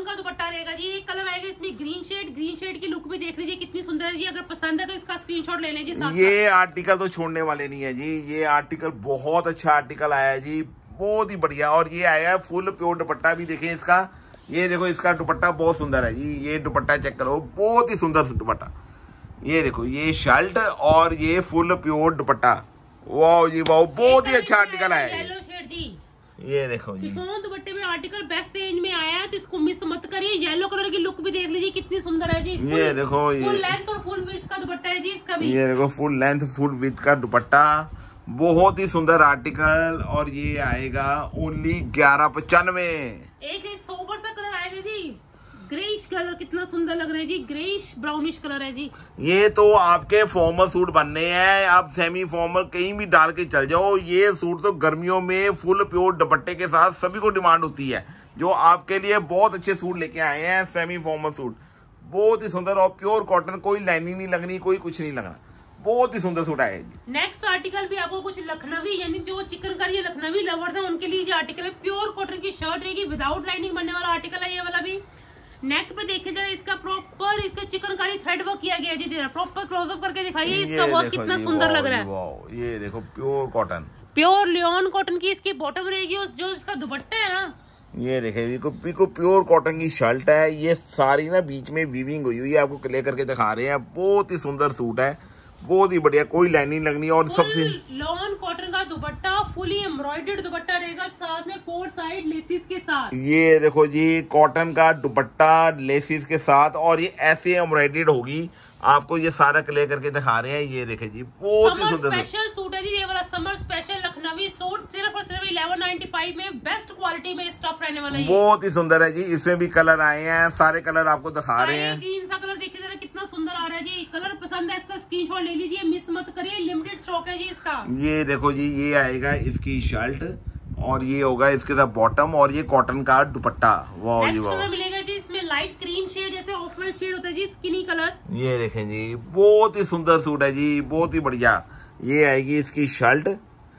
दुपट्टा रहेगा जी। एक कलर आएगा इसमें ग्रीन शेड की लुक भी देख लीजिए कितनी सुंदर है जी। अगर पसंद है तो इसका स्क्रीनशॉट ले लीजिए। ये आर्टिकल तो छोड़ने वाले नहीं है जी, ये आर्टिकल बहुत अच्छा आर्टिकल आया है जी, बहुत ही बढ़िया। और ये आया है फुल प्योर दुपट्टा भी देखें इसका, ये देखो इसका दुपट्टा बहुत सुंदर है जी। ये दुपट्टा चेक करो, बहुत ही सुंदर दुपट्टा। ये देखो ये शर्ट और ये फुल प्योर दुपट्टा, वाह जी वाह, बहुत ही अच्छा आर्टिकल आया है। येलो शेड जी, ये देखो जी शिफॉन दुपट्टे में आर्टिकल बेस्ट रेंज में आया है, तो इसको मिस मत करिए। येलो कलर की लुक भी देख लीजिए कितनी सुंदर है जी। ये देखो फुल लेंथ और फुल विड्थ का दुपट्टा है जी इसका भी। ये देखो फुल लेंथ फुल विड्थ का दुपट्टा, बहुत ही सुंदर आर्टिकल। और ये आएगा ओनली 1195। एक सोबर सा कलर आएगा जी, ग्रेइश कलर, कितना सुंदर लग रहा है जी। ग्रेइश ब्राउनिश कलर है जी। ये तो आपके फॉर्मल सूट बनने हैं, आप सेमी फॉर्मल कहीं भी डाल के चल जाओ। ये सूट तो गर्मियों में फुल प्योर दुपट्टे के साथ सभी को डिमांड होती है, जो आपके लिए बहुत अच्छे सूट लेके आए हैं। सेमी फॉर्मल सूट बहुत ही सुंदर और प्योर कॉटन, कोई लाइनिंग नहीं लगनी, कोई कुछ नहीं लगना, बहुत ही सुंदर सूट आया जी। नेक्स्ट आर्टिकल भी आपको कुछ लखनवी, यानी जो चिकनकारी लखनवी लवर्स हैं उनके लिए ये आर्टिकल है। प्योर कॉटन की शर्ट रहेगी, विदाउट लाइनिंग बनने वाला आर्टिकल है ये वाला भी। नेक पे देखिए जरा, इसका प्रॉपर इसका चिकनकारी थ्रेड वर्क किया गया है जी। प्रॉपर क्लोजअप करके दिखाइए इसका वर्क कितना सुंदर लग रहा है। ये देखो प्योर कॉटन, प्योर लियोन कॉटन की इसकी बॉटम रहेगी, और जो इसका दुपट्टा है ना, ये देखिए पिको प्योर कॉटन की शर्ट है। ये सारी ना बीच में वीविंग हुई हुई है, आपको क्लियर करके दिखा रहे हैं। बहुत ही सुंदर सूट है, बहुत ही बढ़िया, कोई लाइनिंग लगनी। और सबसे लॉन कॉटन का दुपट्टा, फुली एम्ब्रॉयडर्ड दुपट्टा रहेगा, साथ में 4 साइड लेसिस के साथ। ये देखो जी कॉटन का दुपट्टा लेसिस के साथ, और ये ऐसे एम्ब्रॉयडर्ड होगी। आपको ये सारा क्लियर करके दिखा रहे हैं। ये देखे जी बहुत ही सुंदर स्पेशल सूट है जी ये वाला, समर स्पेशल लखनवी सूट, सिर्फ और सिर्फ 1195 में, बेस्ट क्वालिटी में स्टफ रहने वाला है। बहुत ही सुंदर है जी। इसमें भी कलर आए हैं, सारे कलर आपको दिखा रहे हैं। ग्रीन सा कलर देखिए जरा कितना सुंदर आ रहा है जी। कलर पसंद है इसका स्क्रीनशॉट ले लीजिए, मिस मत करिए, लिमिटेड स्टॉक है जी इसका। ये देखो जी ये आएगा इसकी शर्ट, और ये होगा इसके साथ बॉटम, और ये कॉटन का दुपट्टा। वाह जी वाह, मिलेगा जी इसमें लाइट क्रीम शेड, जैसे ऑफ वाइट शेड होता है जी, स्किनी कलर। ये देखें जी बहुत ही सुंदर सूट है जी, बहुत ही बढ़िया। ये आएगी इसकी शर्ट,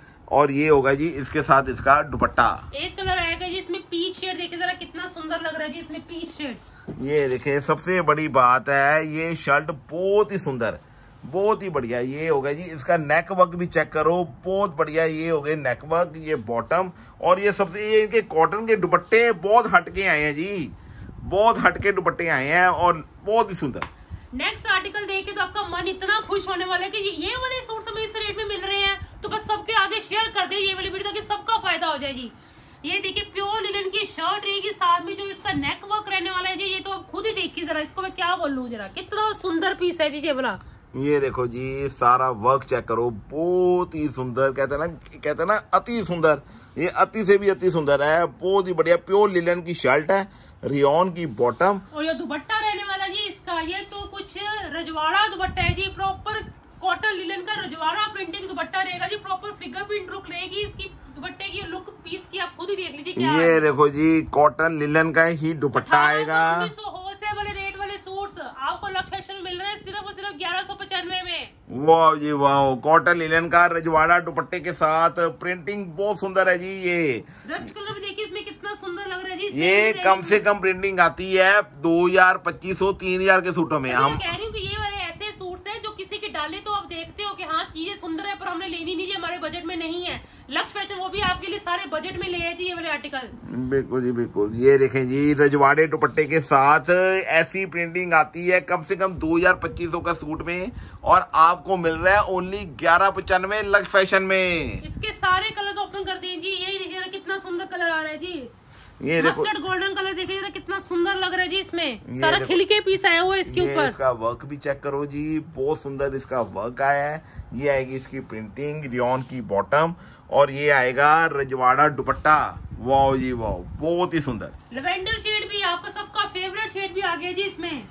और ये होगा जी इसके साथ इसका दुपट्टा। एक कलर आएगा जी इसमें पीच शेड, देखिए जरा कितना सुंदर लग रहा है जी इसमें पीच शेड। ये देखें सबसे बड़ी बात है, ये शर्ट बहुत ही सुंदर, बहुत ही बढ़िया। ये होगा जी इसका नेक वर्क भी चेक करो, बहुत बढ़िया। ये हो गए नेक वर्क, ये बॉटम, और ये सबसे ये इनके कॉटन के दुपट्टे बहुत हटके आए हैं जी, बहुत हटके दुपट्टे आए हैं, और बहुत ही सुंदर। नेक्स्ट आर्टिकल देख के तो आपका मन इतना खुश होने वाला है कि ये वाले सूट हमें इस रेट में मिल रहे हैं, तो बस सबके आगे शेयर कर दे ये वाली वीडियो ताकि सबका फायदा हो जाए जी। ये देखिए प्योर लिनन की शर्ट रहेगी, साथ में जो इसका नेक वर्क रहने वाला है जी, ये तो आप खुद ही देखिए जरा, इसको मैं क्या बोलूं, जरा कितना सुंदर पीस है जी ये वाला। ये देखो जी सारा वर्क चेक करो, बहुत ही सुंदर। कहते हैं ना अति सुंदर, ये अति से भी अति सुंदर है, बहुत ही बढ़िया। प्योर लिनन की शर्ट है, रियोन की बॉटम, और ये दुपट्टा रहने वाला जी इसका, ये तो कुछ रजवाड़ा दुपट्टा है जी, प्रॉपर कॉटन लिनन का रजवाड़ा प्रिंटिंग दुपट्टा रहेगा जी। प्रॉपर फिगर प्रिंट लुक रहेगी इसकी दुपट्टे की, लुक पीस की आप खुद ही देख लीजिए क्या। ये देखो जी कॉटन लिनन का ही दुपट्टा आएगा। होलसेल वाले रेट वाले सूट्स आपको लक्ष्य फैशन में मिल रहे हैं सिर्फ और सिर्फ 1195 में। वाह जी वाह, कॉटन लिनन का रजवाड़ा दुपट्टे के साथ, प्रिंटिंग बहुत सुंदर है जी। ये रस्ट कलर भी देखिए इसमें कितना सुंदर लग रहा है जी। ये कम से कम प्रिंटिंग आती है 2000, 2500, 3000 के सूटों में। हम कह रही हूँ कि ये वाले ऐसे सूट्स हैं जो किसी के डाले तो आप देखते हो कि हाँ चीजें सुंदर है, पर हमने लेनी नहीं, हमारे बजट में नहीं है। लक्ष्य फैशन वो भी आपके लिए सारे बजट में ले आए जी ये वाले आर्टिकल। बिल्कुल जी बिल्कुल। ये देखें जी रजवाड़े दुपट्टे के साथ ऐसी प्रिंटिंग आती है कम से कम 2000-2500 का सूट में, और आपको मिल रहा है ओनली 1195 लक्ष्य फैशन में। इसके सारे कलर्स ओपन कर दिए जी, यही देखिए ना कितना सुंदर कलर आ रहा है जी। ये देखो मस्टर्ड गोल्डन कलर देखिए जरा कितना सुंदर लग रहा है जी, इसमें सारा खिल के पीस आया हुआ है इसके ऊपर। इसका वर्क भी चेक करो जी, बहुत सुंदर इसका वर्क आया है। ये आएगी इसकी प्रिंटिंग, रियोन की बॉटम, और ये आएगा रजवाड़ा दुपट्टा। वाह जी वाह, बहुत ही सुंदर। लेवेंडर शेड भी आपका सबका फेवरेट शेड भी आ गया जी इसमें।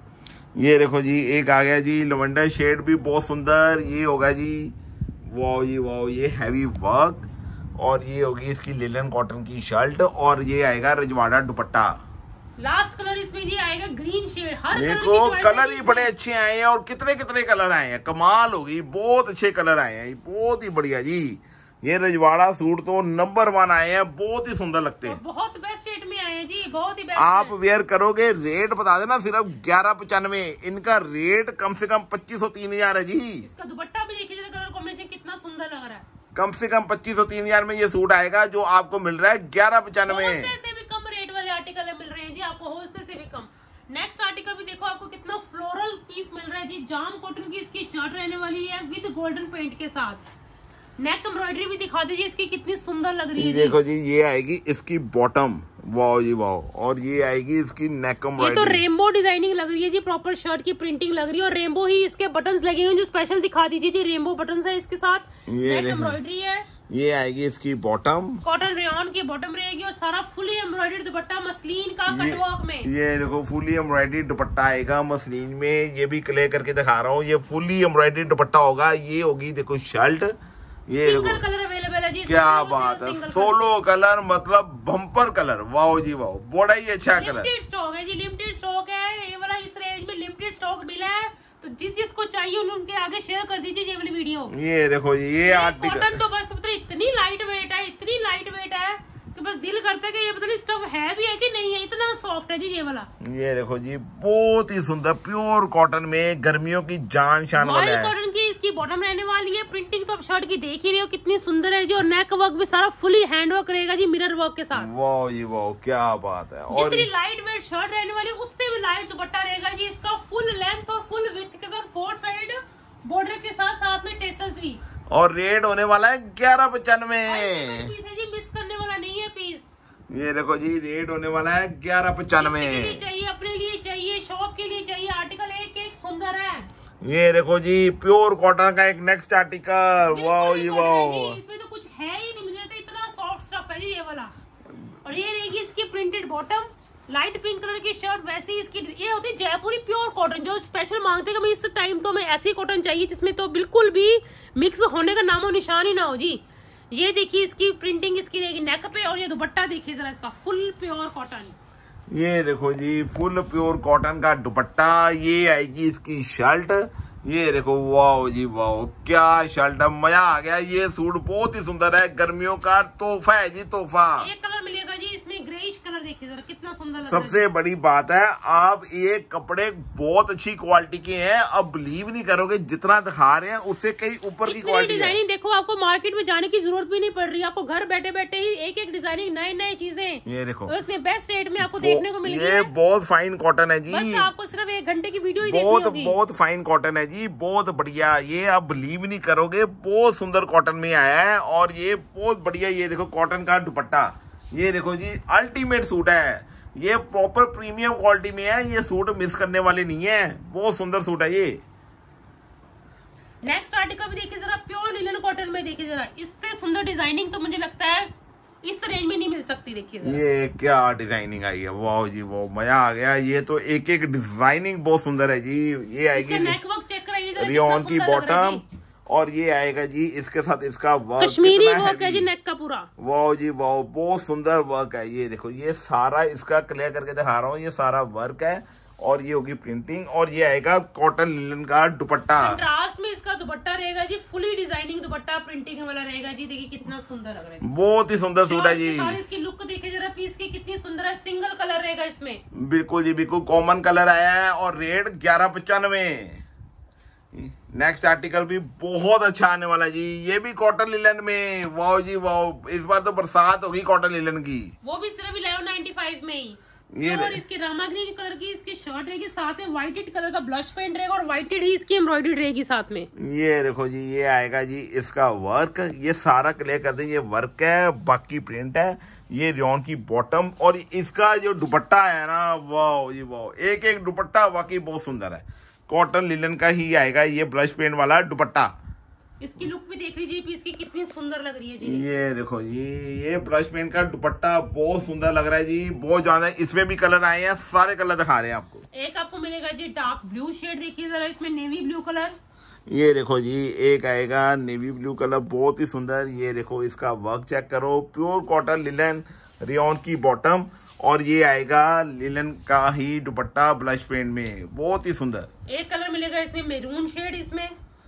ये देखो जी एक आ गया जी लेवेंडर शेड भी बहुत सुंदर। ये होगा जी वाह जी वाह, ये हैवी वर्क, और ये होगी इसकी लिनन कॉटन की शर्ट, और ये आएगा रजवाड़ा दुपट्टा। लास्ट कलर इसमें जी आएगा ग्रीन शेड। हर देखो कलर ही बड़े अच्छे आए हैं, और कितने कितने कलर आए हैं, कमाल होगी, बहुत अच्छे कलर आए हैं, बहुत ही बढ़िया जी। ये रजवाड़ा सूट तो नंबर 1 आए हैं, बहुत ही सुंदर लगते हैं, बहुत बेस्ट रेट में आए हैं जी, बहुत ही बेस्ट। आप वेयर करोगे, रेट बता देना सिर्फ 1195। इनका रेट कम से कम 2500-3000 है जी। इसका दुपट्टा भी देखिए, कलर कॉम्बिनेशन कितना सुंदर लग रहा है। कम से कम 2500-3000 में ये सूट आएगा, जो आपको मिल रहा है 1195। से भी कम रेट वाले आर्टिकल मिल रहे हैं जी आपको, होलसेल से भी कम। नेक्स्ट आर्टिकल भी देखो, आपको कितना फ्लोरल पीस मिल रहा है जी। जाम कॉटन की इसकी शर्ट रहने वाली है विद गोल्डन पेंट के साथ। नेक एम्ब्रॉयडरी भी दिखा दीजिए इसकी, कितनी सुंदर लग रही है। देखो जी, ये आएगी इसकी बॉटम, वाओ जी वाओ, और ये आएगी इसकी नेक एम्ब्रॉयडरी। ये तो रेनबो डिजाइनिंग लग रही है जी, प्रॉपर शर्ट की प्रिंटिंग लग रही है, और रेनबो ही इसके बटन्स लगे हुए हैं, जो स्पेशल दिखा दीजिए जी। रेनबो बटन्स है इसके साथ, ये नेक एम्ब्रॉयडरी है। ये आएगी इसकी बॉटम, कॉटन रेयन की बॉटम रहेगी, और सारा फुली एम्ब्रॉयडर्ड दुपट्टा मसलिन का कटवर्क में। ये देखो फुली एम्ब्रॉयडरी दुपट्टा आएगा मसलिन में। ये भी क्लियर करके दिखा रहा हूँ, ये फुली एम्ब्रॉयडरी दुपट्टा होगा। ये होगी देखो शर्ट, ये सिंगल कलर अवेलेबल है जी। क्या बात है, सोलो कलर मतलब बम्पर कलर, वाओ जी वाओ, बड़ा ही अच्छा कलर। लिमिटेड स्टॉक है जी, लिमिटेड स्टॉक है ये वाला, इस रेंज में लिमिटेड स्टॉक मिला है। तो जिस जिसको चाहिए उनके आगे शेयर कर दीजिए ये वाली वीडियो। ये देखो ये आर्टिकल, कॉटन तो बस इतनी लाइट वेट है, इतनी लाइट वेट है कि बस दिल करता है कि ये पता नहीं स्टफ है भी है कि नहीं है, इतना सॉफ्ट है जी ये वाला। ये देखो जी, बहुत ही सुंदर प्योर कॉटन में, गर्मियों की जान शान वाला है। कॉटन की इसकी बॉटम रहने वाली है। प्रिंटिंग तो आप शर्ट की देख ही रहे हो कितनी सुंदर है जी, और नेक वर्क भी सारा फुली हैंड वर्क रहेगा जी, मिरर वर्क के साथ। वाह जी वाह, क्या बात है। और जितनी लाइट वेट शर्ट रहने वाली उससे भी लाइट दुपट्टा रहेगा जी। इसका फुल लेंथ और फुल विड्थ के साथ 4 साइड बॉर्डर के साथ में टेसल्स भी। और रेट होने वाला है 1195। पीस है जी, मिस करने वाला नहीं है पीस। ये देखो जी, रेट होने वाला है 1195। चाहिए, अपने लिए चाहिए, शॉप के लिए चाहिए, आर्टिकल एक एक सुंदर है। ये देखो जी, प्योर कॉटन का एक नेक्स्ट आर्टिकल, वाओ जी वाओ। इसमें तो कुछ है ही नहीं, मुझे तो इतना सॉफ्ट स्टफ है जी ये वाला। और ये रहेगी इसकी printed bottom, light pink colour की शर्ट। वैसे ही इसकी ये होती है जयपुरी प्योर कॉटन, जो स्पेशल मांगते हैं कि इस टाइम तो हमें ऐसी कॉटन चाहिए जिसमें तो बिल्कुल भी मिक्स होने का नामो निशान ही ना हो जी। ये देखिए इसकी प्रिंटिंग इसकी रहेगी नेक पे, और ये दुपट्टा देखिए जरा इसका, फुल प्योर कॉटन। ये देखो जी, फुल प्योर कॉटन का दुपट्टा। ये आएगी इसकी शर्ट, ये देखो, वाओ जी वाओ, क्या शर्ट है, मजा आ गया। ये सूट बहुत ही सुंदर है, गर्मियों का तोहफा है जी, तोहफा। एक कलर मिलेगा जी इसमें, ग्रेइश कलर देखिए जरा कितना सुंदर लग रहा है। सबसे बड़ी बात है, आप ये कपड़े बहुत अच्छी क्वालिटी के हैं, अब बिलीव नहीं करोगे, जितना दिखा रहे हैं उससे कहीं ऊपर की क्वालिटी है। डिजाइनिंग देखो, आपको मार्केट में जाने की जरूरत भी नहीं पड़ रही, आपको घर बैठे बैठे ही एक एक डिजाइनिंग, नई नई चीजें, ये देखो, इतने बेस्ट रेट में आपको देखने को मिलेगी। ये बहुत फाइन कॉटन है जी, बस आपको सिर्फ 1 घंटे की वीडियो ही देखनी होगी। बहुत फाइन कॉटन है जी, बहुत बढ़िया। ये आप बिलीव नहीं करोगे, बहुत सुंदर कॉटन में आया है, और ये बहुत बढ़िया। ये देखो कॉटन का दुपट्टा, ये देखो जी, अल्टीमेट सूट है। ये प्रॉपर प्रीमियम क्वालिटी में है, ये सूट मिस करने वाले नहीं है, बहुत सुंदर सूट है ये। नेक्स्ट आर्टिकल भी देखिए जरा, प्योर लिनन कॉटन में देखिए जरा, इससे सुंदर डिजाइनिंग तो मुझे लगता है इस रेंज में नहीं मिल सकती। देखिए ये क्या डिजाइनिंग आई है, वाह जी वाह, मजा आ गया। ये तो एक एक डिजाइनिंग बहुत सुंदर है जी। ये आएगी नेकवर्क चेक कराइए, रियोन की बॉटम, और ये आएगा जी इसके साथ इसका वर्क, कश्मीरी वर्क है जी नेक का पूरा, वाह जी वाह, बहुत सुंदर वर्क है। ये देखो, ये सारा इसका क्लियर करके दिखा रहा हूँ, ये सारा वर्क है, और ये होगी प्रिंटिंग, और ये आएगा कॉटन लिनन का दुपट्टा। कंट्रास्ट में इसका दुपट्टा रहेगा जी, फुली डिजाइनिंग दुपट्टा प्रिंटिंग वाला रहेगा जी। देखिए कितना सुंदर लग रहा है, बहुत ही सुंदर सूट है जी। इसकी लुक देखिए जरा, पीस की कितनी सुंदर है, सिंगल कलर रहेगा इसमें। बिल्कुल जी बिल्कुल, कॉमन कलर आया है, और रेट 1195। नेक्स्ट आर्टिकल भी बहुत अच्छा आने वाला है जी, ये भी कॉटन लिनन में, वाह जी वाह, इस बार तो बरसात होगी कॉटन लिनन की। वो भी सिर्फ 1195 में ही। ये और इसकी रामा ग्रीन कलर की इसकी शर्ट रहेगी, साथ में व्हाइटेड कलर का ब्लश पेंट रहेगा, और व्हाइटेड ही इसकी एम्ब्रॉयडरी रहेगी साथ में। ये देखो जी, ये आएगा जी इसका वर्क, ये सारा क्लियर कर दें, ये वर्क है, बाकी प्रिंट है। ये रियोन की बॉटम, और इसका जो दुपट्टा है ना, वाह ये वाह, एक एक दुपट्टा वाकई बहुत सुंदर है। कॉटन लिनन का ही आएगा ये ब्रश पेंट वाला दुपट्टा। इसकी लुक भी देख लीजिए, पीस की कितनी सुंदर लग रही है जी। ये देखो जी, ये ब्रश पेंट का दुपट्टा बहुत सुंदर लग रहा है जी, बहुत ज्यादा। इसमें भी कलर आए हैं, सारे कलर दिखा रहे हैं आपको। एक आपको मिलेगा जी डार्क ब्लू शेड, देखिए जरा इसमें नेवी ब्लू कलर। ये देखो जी, एक आएगा नेवी ब्लू कलर, बहुत ही सुंदर। ये देखो इसका वर्क चेक करो, प्योर कॉटन लिनन, रियोन की बॉटम, और ये आएगा लिनन का ही दुपट्टा ब्लश पेंट में, बहुत ही सुंदर। एक कलर मिलेगा इसमें मेरून शेड, इसमें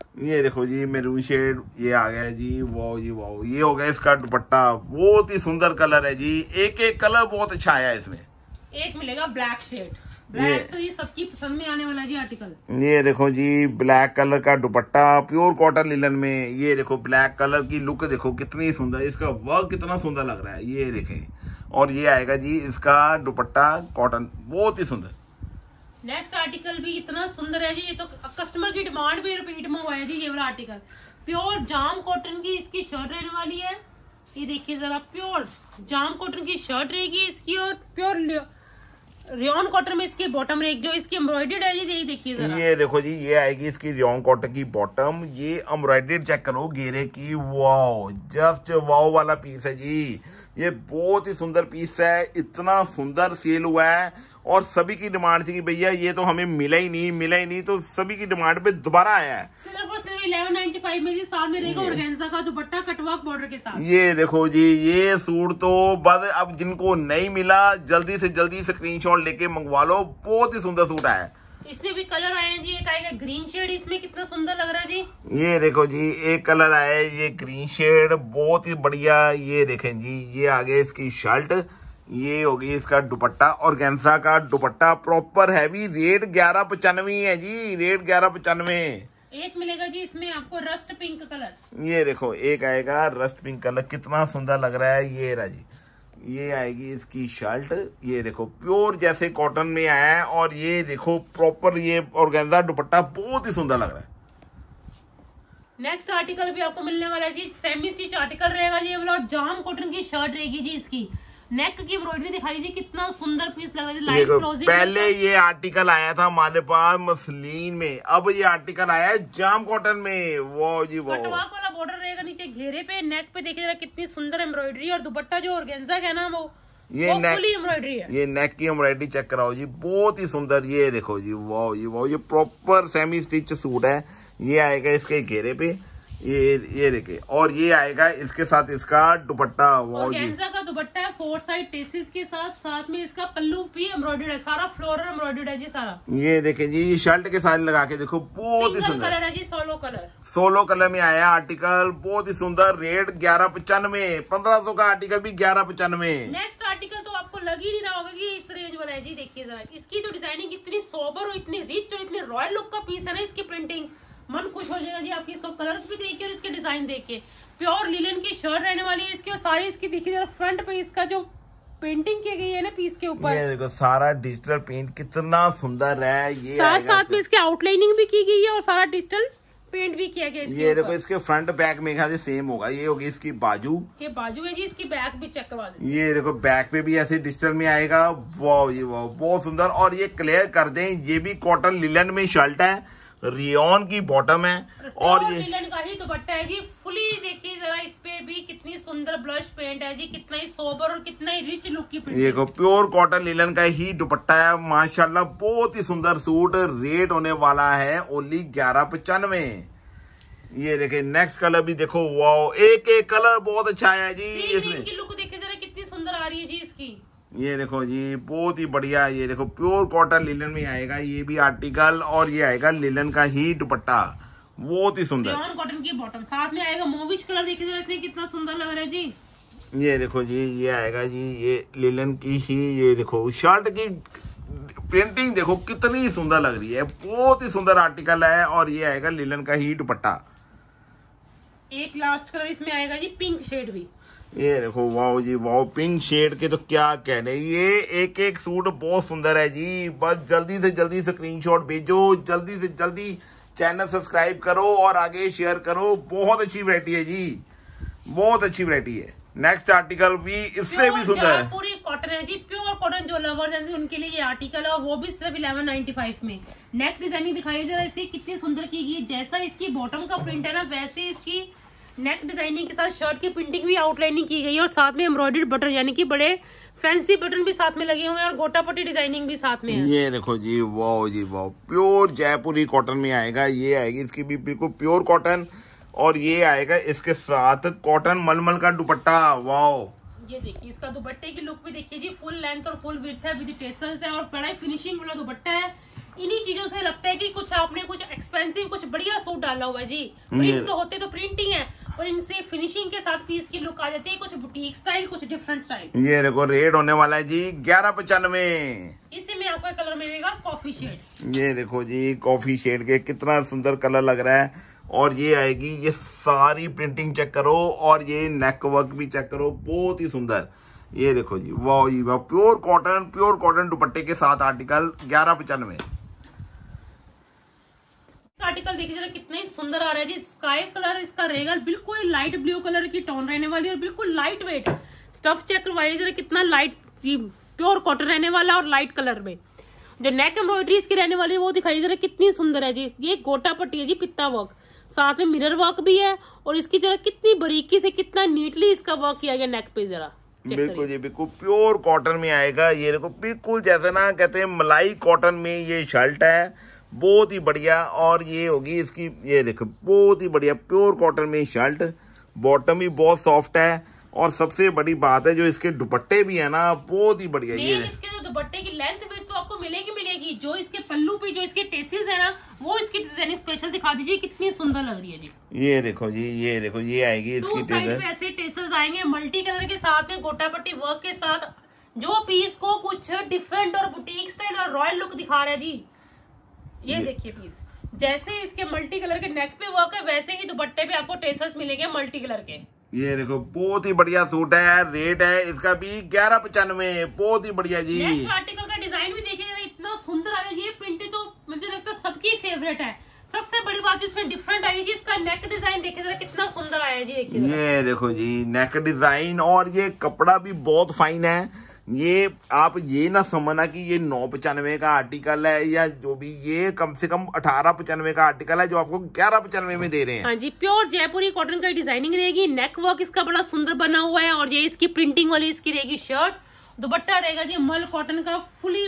ये देखो जी मेरून शेड ये आ गया जी, वाह जी वाह। ये हो गया इसका दुपट्टा, बहुत ही सुंदर कलर है जी, एक एक कलर बहुत अच्छा आया है इसमें। एक मिलेगा ब्लैक शेड, ब्लैक तो ये सबकी पसंद में आने वाला जी आर्टिकल। ये देखो जी ब्लैक कलर का दुपट्टा, प्योर कॉटन लिनन में। ये देखो ब्लैक कलर की लुक देखो कितनी सुंदर, इसका वर्क कितना सुंदर लग रहा है, ये देखें। और ये आएगा जी इसका दुपट्टा कॉटन, बहुत ही सुंदर। नेक्स्ट आर्टिकल भी इतना सुंदर है जी, ये तो कस्टमर की डिमांड भी रिपीट में हुआ है जी। ये वाला आर्टिकल प्योर जाम कॉटन की इसकी शर्ट रहने वाली है। ये देखिए जरा, प्योर जाम कॉटन की शर्ट रहेगी इसकी, और प्योर रेयन कॉटन में इसकी बॉटम रहेगी, जो इसकी एम्ब्रॉयडर्ड है जी। देखिए जरा, ये देखो जी ये आएगी इसकी रेयन कॉटन की बॉटम, ये एम्ब्रॉयडर्ड चेक करो घेरे की, वाओ जस्ट वाओ वाला पीस है जी। ये बहुत ही सुंदर पीस है, इतना सुंदर सेल हुआ है और सभी की डिमांड थी कि भैया ये तो हमें मिला ही नहीं, तो सभी की डिमांड पे दोबारा आया है। सिर्फ और सिर्फ 1195 में जी, साथ में रहेगा ऑर्गेन्जा का दुपट्टा कटवर्क बॉर्डर के साथ। ये देखो जी ये सूट तो बस अब जिनको नहीं मिला जल्दी से जल्दी स्क्रीनशॉट लेके मंगवा लो, बहुत ही सुंदर सूट आया है। इसमें भी कलर आए हैं जी, एक आएगा ग्रीन शेड, इसमें कितना सुंदर लग रहा है जी। ये देखो जी एक कलर आया है ये ग्रीन शेड, बहुत ही बढ़िया। ये देखें जी ये आ गया इसकी शर्ट, ये होगी इसका दुपट्टा, ऑर्गेन्जा का दुपट्टा प्रॉपर हैवी, रेट 1195 है जी, रेट 1195। एक मिलेगा जी इसमें आपको रस्ट पिंक कलर। ये देखो एक आएगा रस्ट पिंक कलर, कितना सुंदर लग रहा है। ये रहा जी, ये आएगी इसकी शर्ट, ये देखो प्योर जैसे कॉटन में आया है, और ये देखो प्रॉपर ये ऑर्गेन्जा दुपट्टा बहुत ही सुंदर लग रहा है। नेक्स्ट आर्टिकल भी आपको मिलने वाला है जी, सेमी स्टिच आर्टिकल रहेगा जी, मतलब जाम कॉटन की शर्ट रहेगी जी। इसकी नेक की एम्ब्रॉयडरी दिखाई जी, कितना सुंदर पीस लग रहा है, लाइट क्लोजिंग। पहले ये आर्टिकल आया था हमारे पास मसलिन में, अब ये आर्टिकल आया है जाम कॉटन में, वाह जी वाह। कटवर्क वाला बॉर्डर रहेगा नीचे घेरे पे, नेक पे देखिए जरा कितनी सुंदर एम्ब्रॉयडरी, और दुपट्टा जो ऑर्गेन्जा का है ना वो फुली एम्ब्रॉयडरी है। ये नेक की एम्ब्रॉयडरी चेक कराओ जी, बहुत ही सुंदर। ये देखो जी वाह जी वाह, ये प्रॉपर सेमी स्टिच सूट है। ये आएगा इसके घेरे पे, ये देखिए, और ये आएगा इसके साथ इसका दुपट्टा, वाह जी। ऑर्गेन्जा का दुपट्टा है 4 साइड टेसिल्स के साथ में इसका पल्लू भी एम्ब्रॉयडर्ड है, सारा फ्लोरल एम्ब्रॉयडर्ड है जी सारा। ये देखे जी शर्ट के साथ लगा के देखो, बहुत ही सुंदर कलर है जी, सोलो कलर में आया आर्टिकल, बहुत ही सुंदर। रेट 1195, 1500 का आर्टिकल भी 1195। नेक्स्ट आर्टिकल तो आपको लग ही नहीं रहा होगा कि इस रेंज वाला है जी। देखिए जरा इसकी तो डिजाइनिंग इतनी सोबर और इतनी रिच और इतनी रॉयल लुक का पीस है ना, इसकी प्रिंटिंग मन खुश हो जाएगा जी आपकी। इसको कलर्स भी देखिए और इसके डिजाइन देखिए, प्योर लिनन की शर्ट रहने वाली है इसकी, और सारी इसकी देखिए जरा फ्रंट पे इसका जो पेंटिंग की गई है ना पीस के ऊपर, ये देखो सारा डिजिटल पेंट कितना सुंदर है। ये साथ में इसके आउटलाइनिंग भी की गई है और सारा डिजिटल पेंट भी किया गया है। ये देखो इसके फ्रंट बैक में ख्याल से सेम होगा। ये होगी इसकी बाजू है जी, इसकी बैक भी चेक करवा दें। ये देखो बैक पे भी ऐसे डिजिटल में आएगा, वाह ये वाह बहुत सुंदर। और ये क्लियर कर दें ये भी कॉटन लिनन में शर्ट है, रियोन की बॉटम है, और ये लिनन का ही दुपट्टा है जी फुली। देखिए जरा इस पे भी कितनी सुंदर ब्लश पेंट है जी, कितना ही सोबर और कितना ही रिच लुक की प्रिंटिंग। देखो प्योर कॉटन लिनन का ही दुपट्टा है, माशाल्लाह बहुत ही सुंदर सूट। रेट होने वाला है ओनली 1195। ये देखे नेक्स्ट कलर भी देखो, वाओ एक एक कलर बहुत अच्छा है जी। इसमें की लुक देखिए जरा कितनी सुंदर आ रही है जी इसकी। ये देखो जी बहुत ही बढ़िया। ये देखो प्योर कॉटन लिनन में आएगा ये भी आर्टिकल, और ये आएगा लिनन का ही दुपट्टा, बहुत ही सुंदर। प्योर कॉटन की बॉटम, साथ में आएगा मोविश कलर। देखिए जरा इसमें कितना सुंदर लग रहा है जी। ये देखो जी ये आएगा जी ये लिनन की ही, ये देखो शर्ट की प्रिंटिंग देखो कितनी सुंदर लग रही है, बहुत ही सुंदर आर्टिकल है। और ये आएगा लिनन का ही दुपट्टा। एक लास्ट कलर इसमें आएगा जी पिंक शेड भी। ये देखो वाओ जी वाओ, पिंक शेड के तो क्या कहने, ये एक एक सूट बहुत सुंदर है जी। बस जल्दी से जल्दी स्क्रीनशॉट भेजो, जल्दी से जल्दी चैनल सब्सक्राइब करो और आगे शेयर करो। बहुत अच्छी वैरायटी है जी, बहुत अच्छी वैरायटी है। नेक्स्ट आर्टिकल भी इससे भी सुंदर है, पूरी कॉटन है जी, प्योर कॉटन। जो लवर्स हैं उनके लिए ये आर्टिकल है, और वो भी सिर्फ 1195 में। नेक डिजाइनिंग दिखाई जरा इसकी कितनी सुंदर की गई है, जैसा इसकी बॉटम का प्रिंट है ना वैसे इसकी नेक डिजाइनिंग के साथ शर्ट की प्रिंटिंग भी आउटलाइनिंग की गई है, और साथ में एम्ब्रॉयडर्ड बटन यानी कि बड़े फैंसी बटन भी साथ में लगे हुए हैं, और गोटा पट्टी डिजाइनिंग भी साथ में है। ये देखो जी वाओ प्योर जयपुरी कॉटन में आएगा। ये आएगी इसकी भी बिल्कुल प्योर कॉटन, और ये आएगा इसके साथ कॉटन मलमल का दुपट्टा, वाओ। ये देखिए इसका दुपट्टे की लुक भी देखिए जी, फुल लेंथ और फुल विड्थ है, विद टेसल्स है, और बड़ा फिनिशिंग वाला दुपट्टा है। इन्हीं चीजों से लगता है कि कुछ आपने कुछ एक्सपेंसिव कुछ बढ़िया सूट डाला हुआ है जी। प्रिंट तो होते तो प्रिंटिंग है, और इनसे फिनिशिंग के साथ पीस की लुक आ जाती है, कुछ बुटीक स्टाइल कुछ डिफरेंट स्टाइल। ये देखो रेट होने वाला है जी 1195। इसी में आपको कलर मिलेगा कॉफी शेड। ये देखो जी कॉफी शेड के कितना सुंदर कलर लग रहा है, और ये आएगी, ये सारी प्रिंटिंग चेक करो, और ये नेक वर्क भी चेक करो, बहुत ही सुंदर। ये देखो जी वाह जी वाह, प्योर कॉटन दुपट्टे के साथ आर्टिकल 1195। आर्टिकल देखिए जरा कितना ही सुंदर आ रहा है जी। स्काई कलर इसका रहेगा, बिल्कुल लाइट ब्लू कलर की टोन रहने वाली है, और बिल्कुल लाइट वेट। स्टफ चेक करवाइए जरा कितना लाइट जी, प्योर कॉटन रहने वाला और लाइट कलर में। जो नेक एम्ब्रॉयडरी इसकी रहने वाली है वो दिखाई जरा कितनी सुंदर है जी। ये गोटा पट्टी है जी, पित्ता वर्क, साथ में मिरर वर्क भी है, और इसकी जरा कितनी बारीकी से कितना नीटली इसका वर्क किया गया नेक पे, जरा बिल्कुल जी बिल्कुल प्योर कॉटन में आएगा। ये देखो बिल्कुल जैसे ना कहते हैं मलाई कॉटन में ये शर्ट है, बहुत ही बढ़िया। और ये होगी इसकी, ये देखो बहुत ही बढ़िया प्योर कॉटन में शर्ट, बॉटम भी बहुत सॉफ्ट है, और सबसे बड़ी बात है जो इसके दुपट्टे भी है ना बहुत ही बढ़िया। ये इसके जो दुपट्टे की लेंथ भी तो आपको मिलेगी, जो इसके पल्लू पे जो इसके टेसिल्स है ना, वो इसकी डिजाइनिंग स्पेशल दिखा दीजिए, कितनी सुंदर लग रही है जी। ये देखो जी, ये देखो ये आएगी इसकी साइड पे ऐसे टेसल्स आएंगे मल्टी कलर के साथ में, गोटा पट्टी वर्क के साथ, जो पीस को कुछ डिफरेंट और बुटीक स्टाइल और रॉयल लुक दिखा रहा है जी। ये देखिए पीस, जैसे इसके मल्टी कलर के नेक पे वर्क है, वैसे ही दुपट्टे पे आपको टेसल्स मिलेंगे मल्टी कलर के। ये देखो बहुत ही बढ़िया सूट है, रेट है इसका भी 1195, बहुत ही बढ़िया जी। नेक्स्ट आर्टिकल का डिजाइन भी देखिए इतना सुंदर आ रहा है जी। ये प्रिंटेड तो मुझे लगता है सबकी फेवरेट है। सबसे बड़ी बात इसमें डिफरेंट आई जी, इसका नेक डिजाइन देखिए जरा कितना सुंदर आया है जी। देखिए ये देखो जी नेक डिजाइन, और ये कपड़ा भी बहुत फाइन है। ये आप ये ना समझना कि ये 995 का आर्टिकल है या जो भी, ये कम से कम 1895 का आर्टिकल है जो आपको 1195 में दे रहे हैं। हाँ जी, प्योर जयपुरी कॉटन का डिजाइनिंग रहेगी, नेक वर्क इसका बड़ा सुंदर बना हुआ है, और ये इसकी प्रिंटिंग वाली इसकी रहेगी शर्ट। दुपट्टा रहेगा जी मल कॉटन का,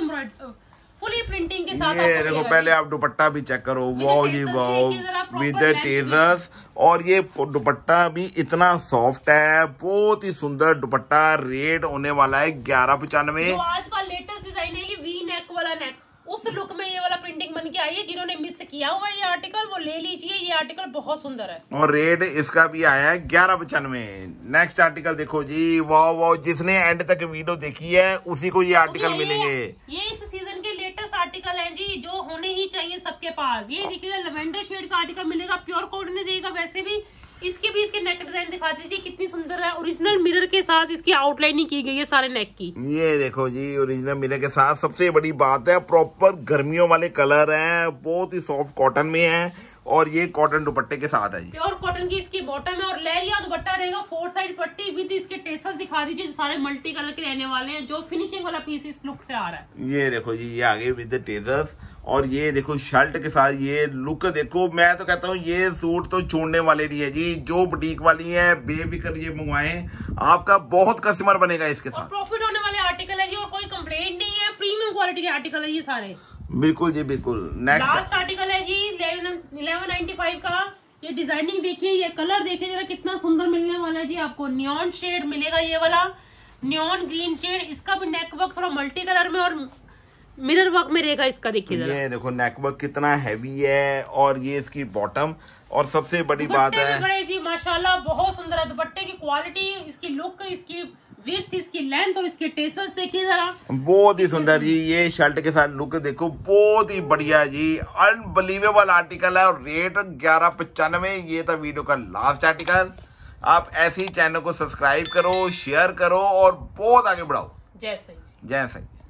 फुली प्रिंटिंग के साथ। ये देखो पहले आप दुपट्टा भी चेक करो, वाओ जी वाओ विद टेजर्स, और ये दुपट्टा भी इतना सॉफ्ट है, बहुत ही सुंदर दुपट्टा। रेट होने वाला है 1195। जो आज का लेटेस्ट डिजाइन है ये वी नेक वाला नेक, उस लुक में ये वाला प्रिंटिंग बन के आई है। जिन्होंने मिस किया हुआ ये आर्टिकल वो ले लीजिए, ये आर्टिकल बहुत सुंदर है, और रेट इसका भी आया है 1195। नेक्स्ट आर्टिकल देखो जी, वाओ वाओ, जिसने एंड तक वीडियो देखी है उसी को ये आर्टिकल मिलेंगे। ये इस सीजन के लेटेस्ट आर्टिकल है जी, जो होने ही चाहिए सबके पास। ये देखिए लेवेंडर शेड का आर्टिकल मिलेगा, प्योर कॉटन रहेगा। वैसे भी इसके नेक डिजाइन दिखा दीजिए कितनी सुंदर है, ओरिजिनल मिरर के साथ इसकी आउटलाइनिंग की गई है सारे नेक की। ये देखो जी ओरिजिनल मिरर के साथ, सबसे बड़ी बात है प्रॉपर गर्मियों वाले कलर हैं, बहुत ही सॉफ्ट कॉटन में है, और ये कॉटन दुपट्टे के साथ है जी। प्योर कॉटन की इसकी बॉटम है, और लेरिया दुपट्टा रहेगा, 4 साइड पट्टी विद इसके टेसल्स दिखा दीजिए जो सारे मल्टी कलर के रहने वाले हैं, जो फिनिशिंग वाला पीस इस लुक से आ रहा है। ये देखो जी ये आगे विद टेसल्स, और ये देखो शर्ट के साथ ये लुक देखो। मैं तो कहता हूँ ये सूट तो छोड़ने वाले नहीं है जी, जो बुटीक वाली है बेफिक्र ये मंगवाएं, आपका बहुत कस्टमर बनेगा इसके साथ। प्रॉफिट होने वाले आर्टिकल है जी, और कोई कंप्लेंट नहीं है, प्रीमियम क्वालिटी के आर्टिकल है ये सारे। बिल्कुल जी बिल्कुल। नेक्स्ट लास्ट आर्टिकल है जी 1195 का। ये डिजाइनिंग देखिए, ये कलर देखिए जरा कितना सुंदर मिलने वाला है जी आपको। नियॉन शेड मिलेगा, ये वाला नियॉन ग्रीन शेड। इसका भी नेक वर्क थोड़ा मल्टी कलर में और मिरर वर्क में रहेगा इसका। देखिए ये देखो नेक वर्क कितना हैवी है, और ये इसकी बॉटम, और सबसे बड़ी बात है जी माशाल्लाह बहुत सुंदर है दुपट्टे की क्वालिटी, इसकी लुक, इसकी विड्थ, इसकी लेंथ, और इसके टेसल्स देखिए जरा, बहुत ही सुंदर जी। ये शर्ट के साथ लुक देखो, बहुत ही बढ़िया जी, अनबिलीवेबल आर्टिकल है, और रेट 1195। ये था वीडियो का लास्ट आर्टिकल। आप ऐसे ही चैनल को सब्सक्राइब करो, शेयर करो, और बहुत आगे बढ़ाओ। जय सही। जय सही।